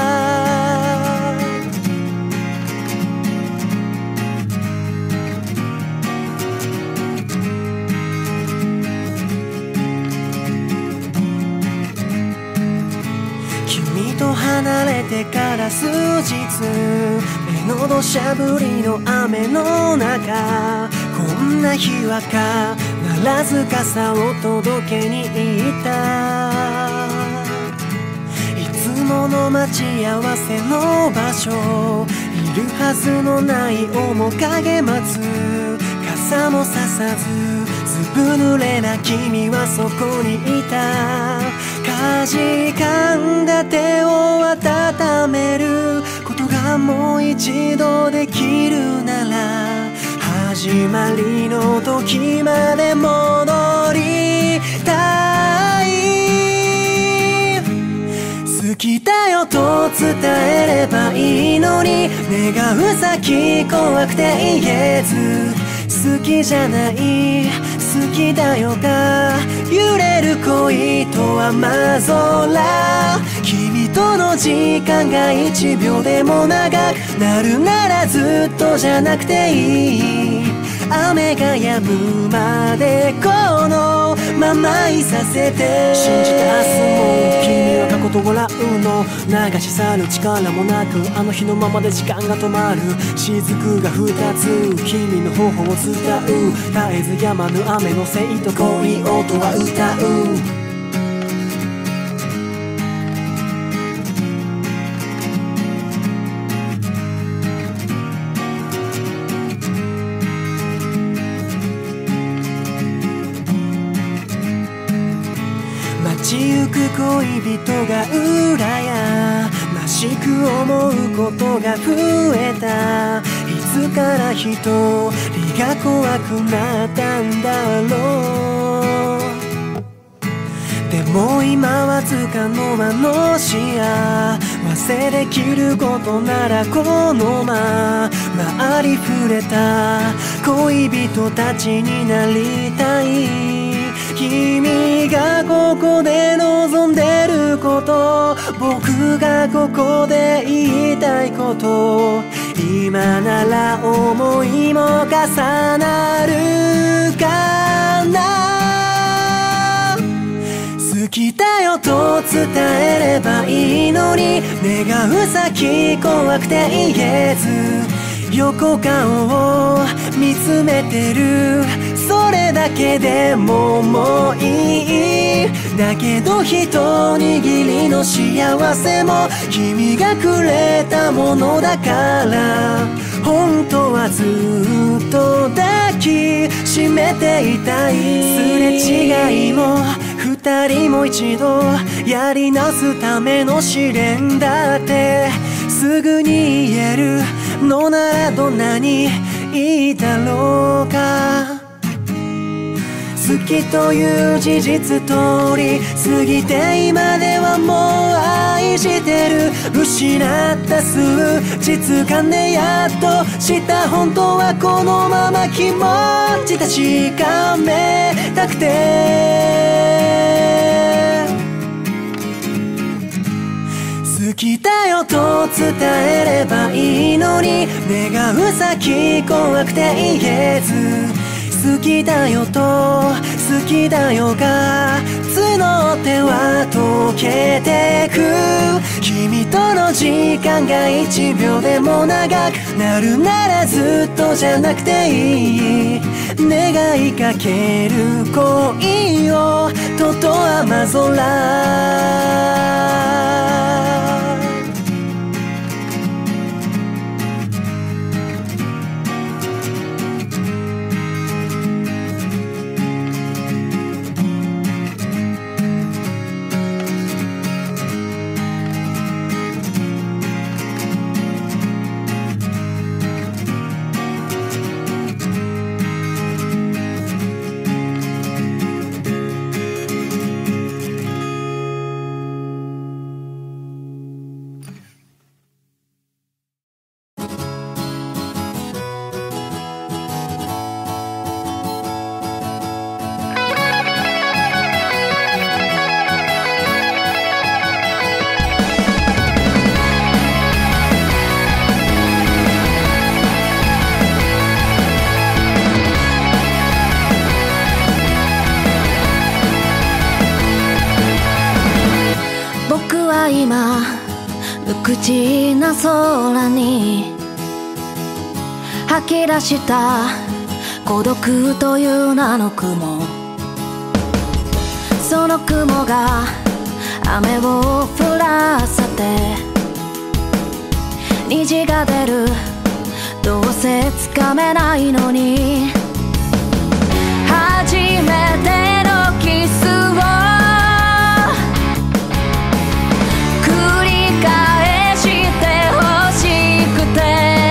Speaker 5: 離れてから数日目の土砂降りの雨の中こんな日は必ず傘を届けに行ったいつもの待ち合わせの場所いるはずのない面影待つ傘もささずずぶ濡れな君はそこにいたかじかんだ手を温めることがもう一度できるなら始まりの時まで戻りたい好きだよと伝えればいいのに願う先怖くて言えず好きじゃない好きだよが揺れる恋と雨空君との時間が1秒でも長くなるならずっとじゃなくていい雨が止むまでこのままいさせて信じた明日も君は過去とごらうの流し去る力もなくあの日のままで時間が止まる雫が2つ君の頬を伝う絶えず止まぬ雨のせいと恋音は歌う街行く恋人が羨ましく思うことが増えたいつから一人が怖くなったんだろうでも今はつかの間の幸せできることならこのままありふれた恋人たちになりたい君がここで望んでること僕がここで言いたいこと今なら思いも重なるかな好きだよと伝えればいいのに願う先怖くて言えず横顔を見つめてるそれだけでももういいだけど一握りの幸せも君がくれたものだから本当はずっと抱きしめていたいすれ違いも二人も一度やりなすための試練だってすぐに言えるのならどんなにいいだろうか好好きという事実通り過ぎて今ではもう愛してる。失った数日間でやっと知った本当はこのまま気持ち確かめたくて好きだよと伝えればいいのに願う先怖くて言えず好きだよと好きだよが募っては溶けてく君との時間が1秒でも長くなるならずっとじゃなくていい願いかける恋をとと雨空
Speaker 1: 今無口な空に吐き出した孤独という名の雲その雲が雨を降らせて虹が出るどうせつかめないのに初めてのキスを返してほしくて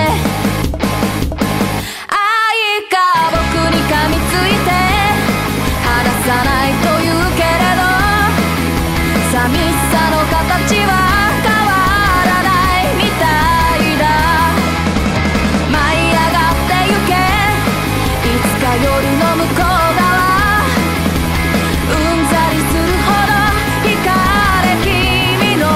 Speaker 1: 愛が僕に噛みついて離さないと言うけれど寂しさの形は変わらないみたいだ舞い上がってゆけいつか夜の向こう側うんざりするほど惹かれ君の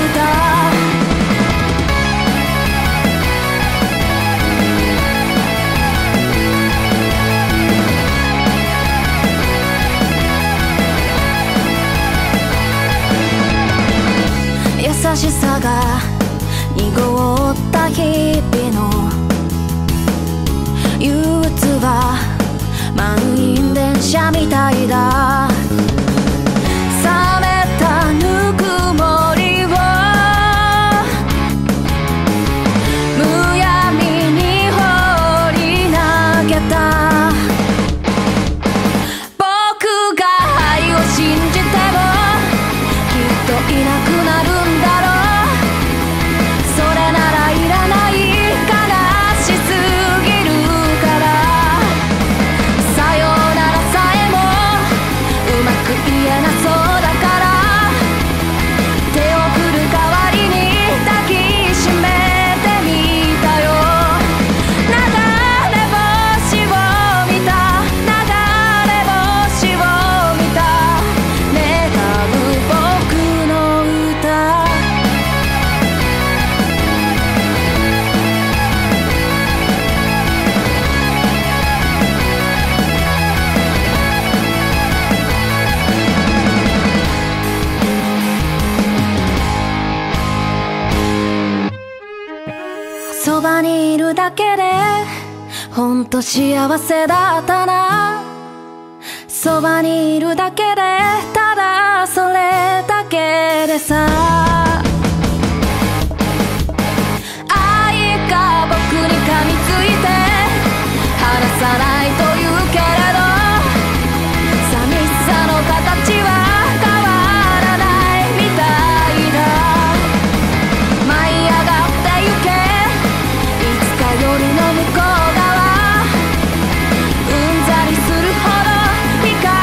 Speaker 1: 優しさが濁った日々の憂鬱は満員電車みたいだ冷めたぬくもりをむやみに放り投げた僕が愛を信じてもきっといなくなるんだろうそれならいらない悲しすぎるからさよならさえもうまく言えなそうだから手を振る代わりに抱きしめてみたよ流れ星を見た流れ星を見た願う僕の歌そばにいるだけでほんと幸せだったなそばにいるだけでただそれだけでさ愛が僕に噛みついて離さないと言うけれど寂しさの形は変わらないみたいだ舞い上がってゆけいつか夜の向こう側うんざりするほど光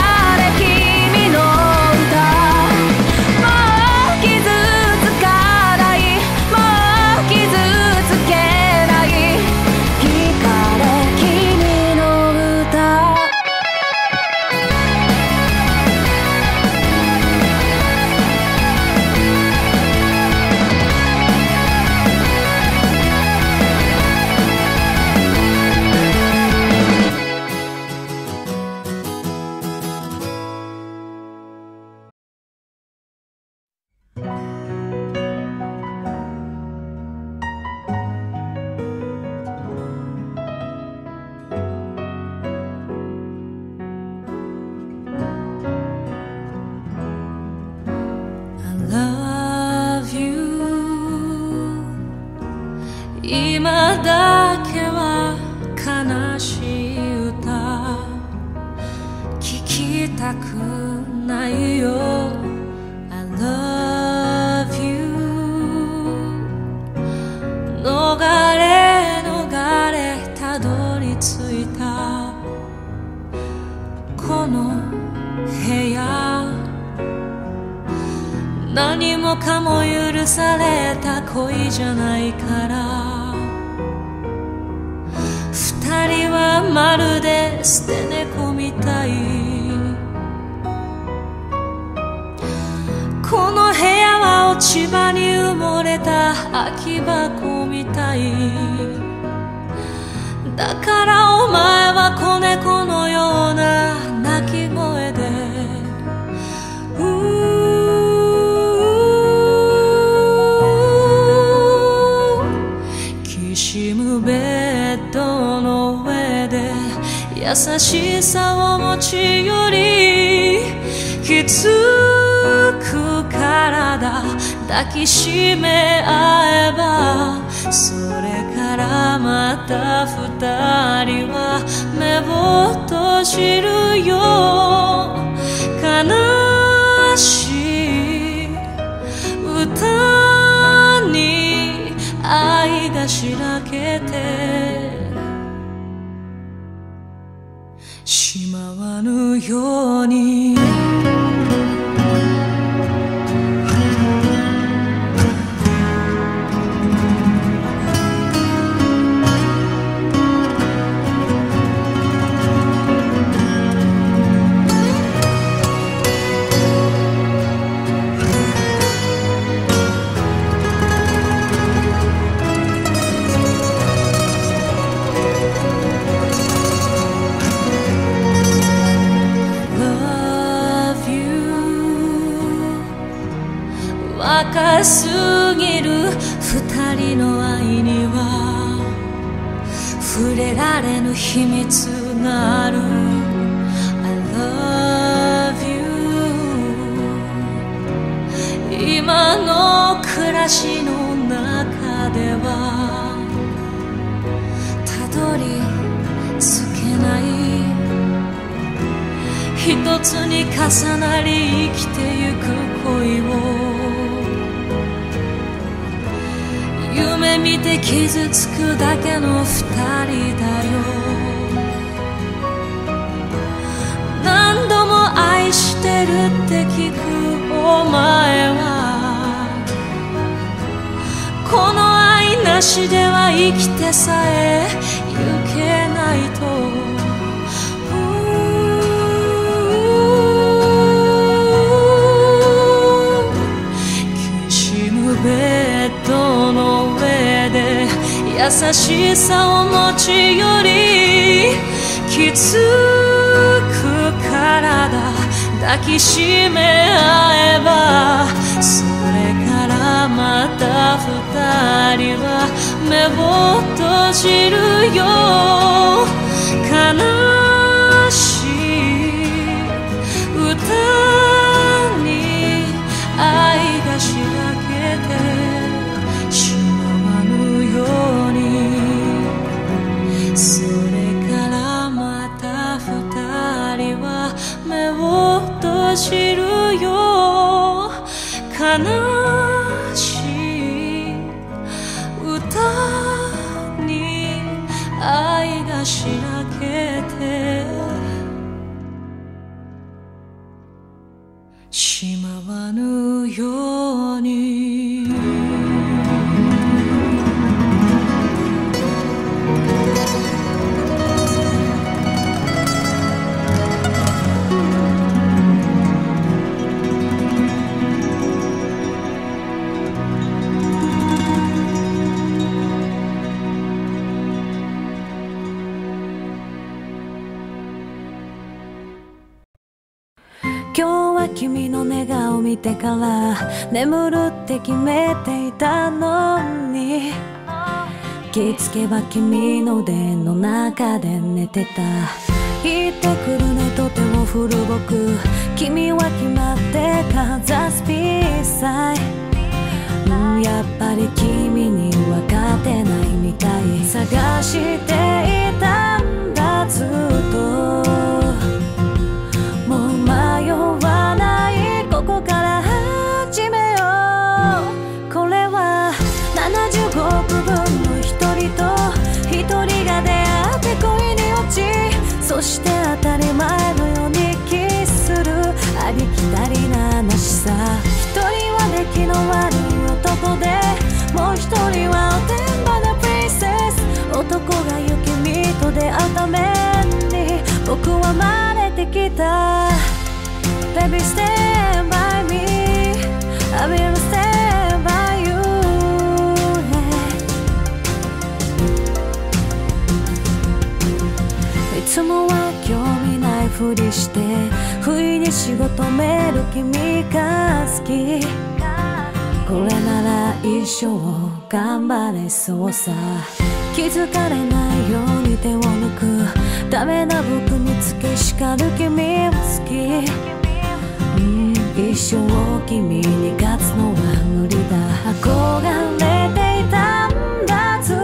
Speaker 6: 今だけは悲しい歌聞きたくないよ I love you 逃れたどり着いたこの部屋何もかも許された恋じゃないから二人はまるで捨て猫みたいこの部屋は落ち葉に埋もれた空き箱みたいだからお前は子猫のような鳴き声できしむベッドの上で優しさを持ち寄りきつく体抱きしめ合えばそれからまた二人は目を閉じるよ悲しい歌に愛がしらけてしまわぬように若すぎる二人の愛には触れられぬ秘密がある I love you 今の暮らしの中ではたどり着けない一つに重なり生きてゆく恋を夢見て傷つくだけの二人だよ何度も愛してるって聞くお前はこの愛なしでは生きてさえゆけないとベッドの上で優しさを持ち寄りきつく体抱きしめ合えばそれからまた二人は目を閉じるよ悲しい歌に愛がしらけてしまわぬようにそれからまた二人は目を閉じるよ悲しい歌に愛がしらけてしまわぬように
Speaker 1: 今日は君の寝顔見てから眠るって決めていたのに気づけば君の腕の中で寝てた言ってくるねと手を振る僕君は決まってかざすピーサイやっぱり君に分かってないしていたんだずっと。もう迷わないここから始めよう。これは75億分の1人と1人が出会って恋に落ち、そして当たり前のようにキスするありきたりな話さ。1人は出来の悪い男で、もう1人はおてんばなプリンセス。男が雪見と出会うために僕は生まれてきた。 Baby stand by me, I will stand by you、いつもは興味ないふりして不意に仕事める君が好き。これなら一生頑張れそうさ。気づかれないように手を抜くダメな僕につけ叱る君も好き。一生君に勝つのは無理だ。憧れていたんだずっ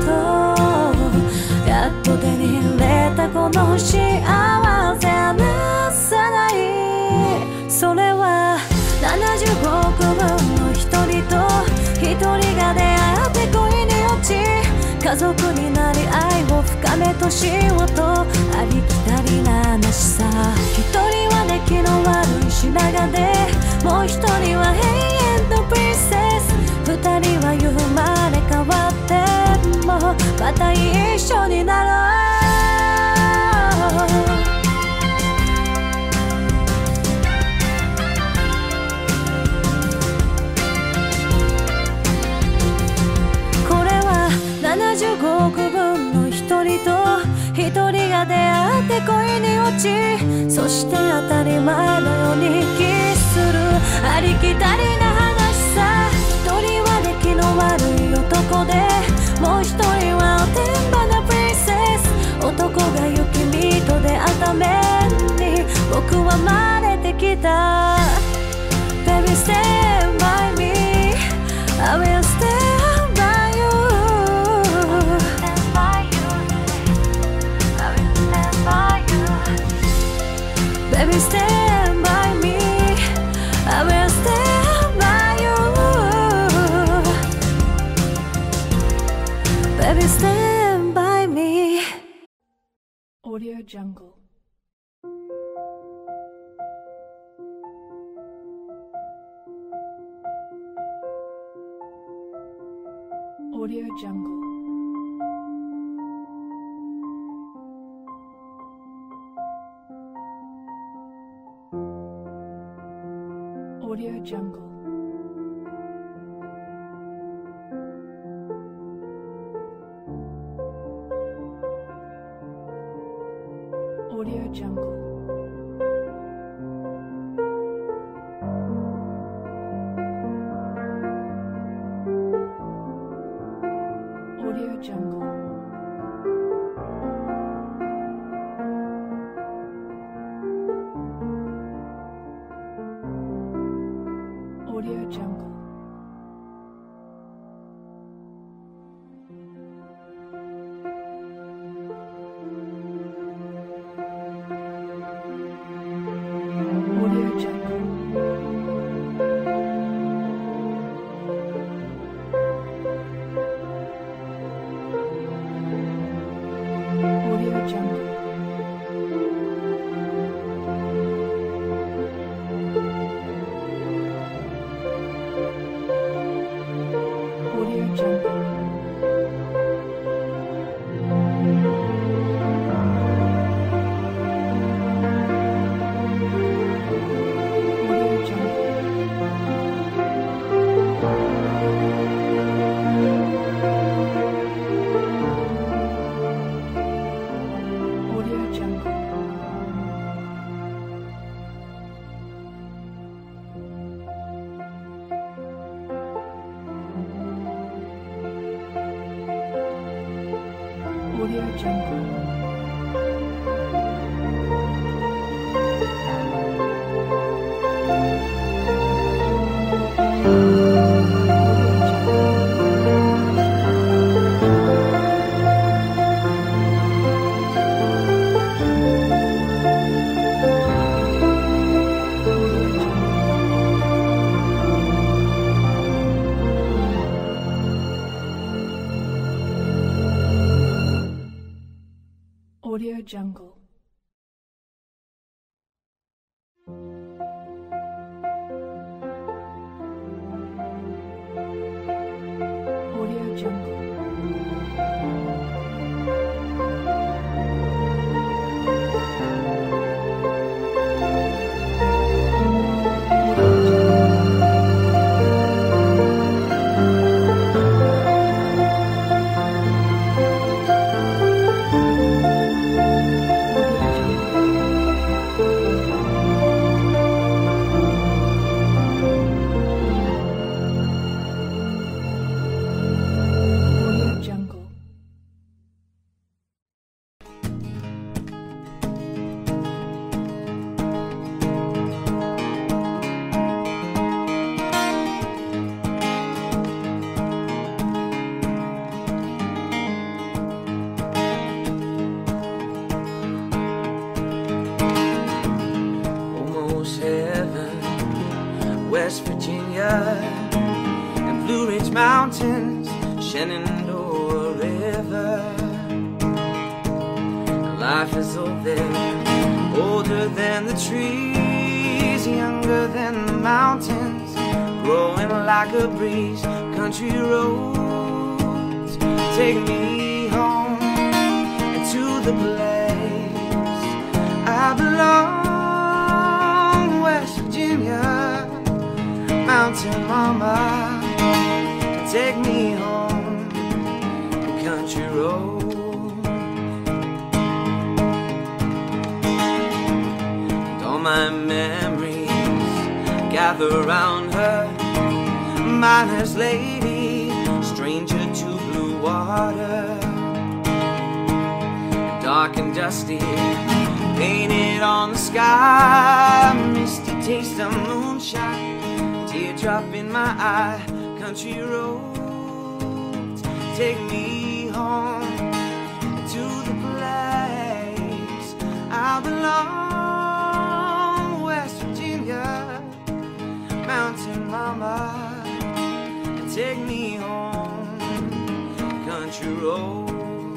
Speaker 1: と。やっと手に入れたこの幸せ離さない。それは75億分の1人と1人が出会って恋に落ち、家族になり愛を深め年をとありきたりな話さ。1人は出来の悪い白髪で、もう1人は永遠のプリンセス。2人は生まれ変わってもまた一緒になろう。75億分の1人と1人が出会って恋に落ち、そして当たり前のようにキスするありきたりな話さ。1人は出来の悪い男で、もう1人はおてんばなプリンセス。男が雪見と出会うために僕は生まれてきた。 Baby stand by me, I will stand by you。Baby stand by me, I will stand by you. Baby stand by me.
Speaker 6: Audio Jungle. Audio Jungle. Audio Jungle. Audio Jungle. Audio Jungle. Audio Jungle. Audio Jungle. Audio Jungle. Audio Jungle. Audio Jungle. Audio Jungle. Audio Jungle.
Speaker 2: West Virginia and Blue Ridge Mountains, Shenandoah River. Life is old there, older than the trees, younger than the mountains, growing like a breeze. Country roads take me home and to the place I belong, West Virginia. Mountain mama, take me home, country road. And all my memories gather around her, miner's lady, stranger to blue water. Dark and dusty, painted on the sky, misty taste of moonshine, teardrop in my eye. Country roads take me home to the place I belong, West Virginia. Mountain mama, take me home, country roads.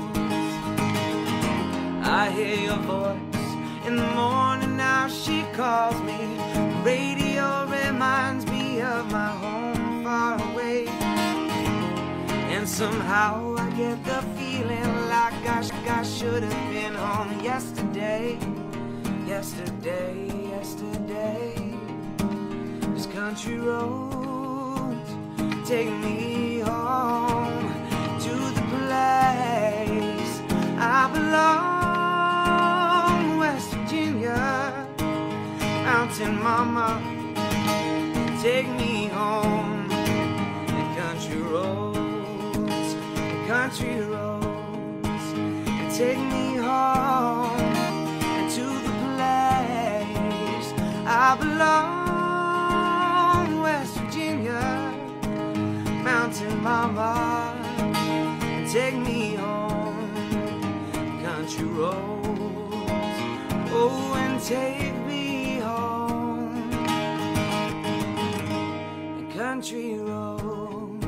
Speaker 2: I hear your voice in the morning, now she calls me. Radio reminds me of my home far away, and somehow I get the feeling like I should have been home yesterday. Yesterday, yesterday. This country roads take me home to the place I belong, West Virginia. Mountain mama, take me home. The country roads, the country roads, take me home to the place I belong, West Virginia. Mountain mama, take me home, country roads. Oh, and take me home, country roads.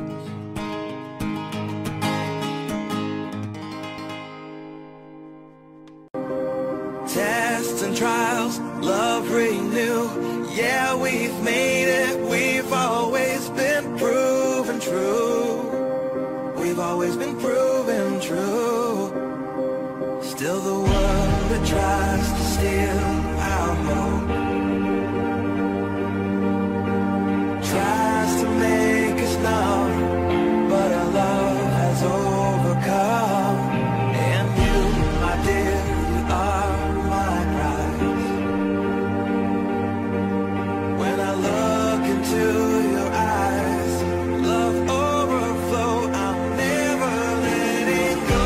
Speaker 4: Tests and trials, love renew. Yeah, we've made it. We've always been proven true. We've always been proven true. Still the world that tries to steal our hope tries to make us numb, but our love has overcome. And you, my dear, you are my prize. When I look into your eyes, love overflow, I'm never letting go.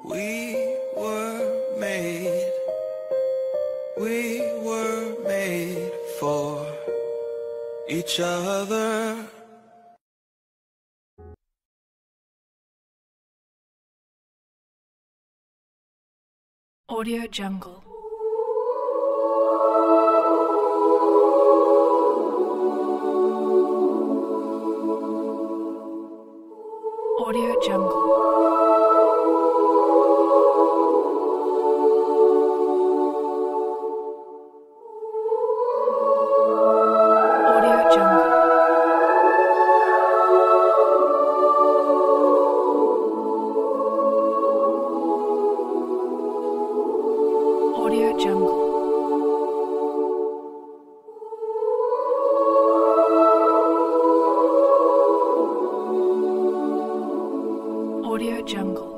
Speaker 8: We were made for each other.
Speaker 6: Audio Jungle. Audio Jungle. Audio Jungle. Audio Jungle.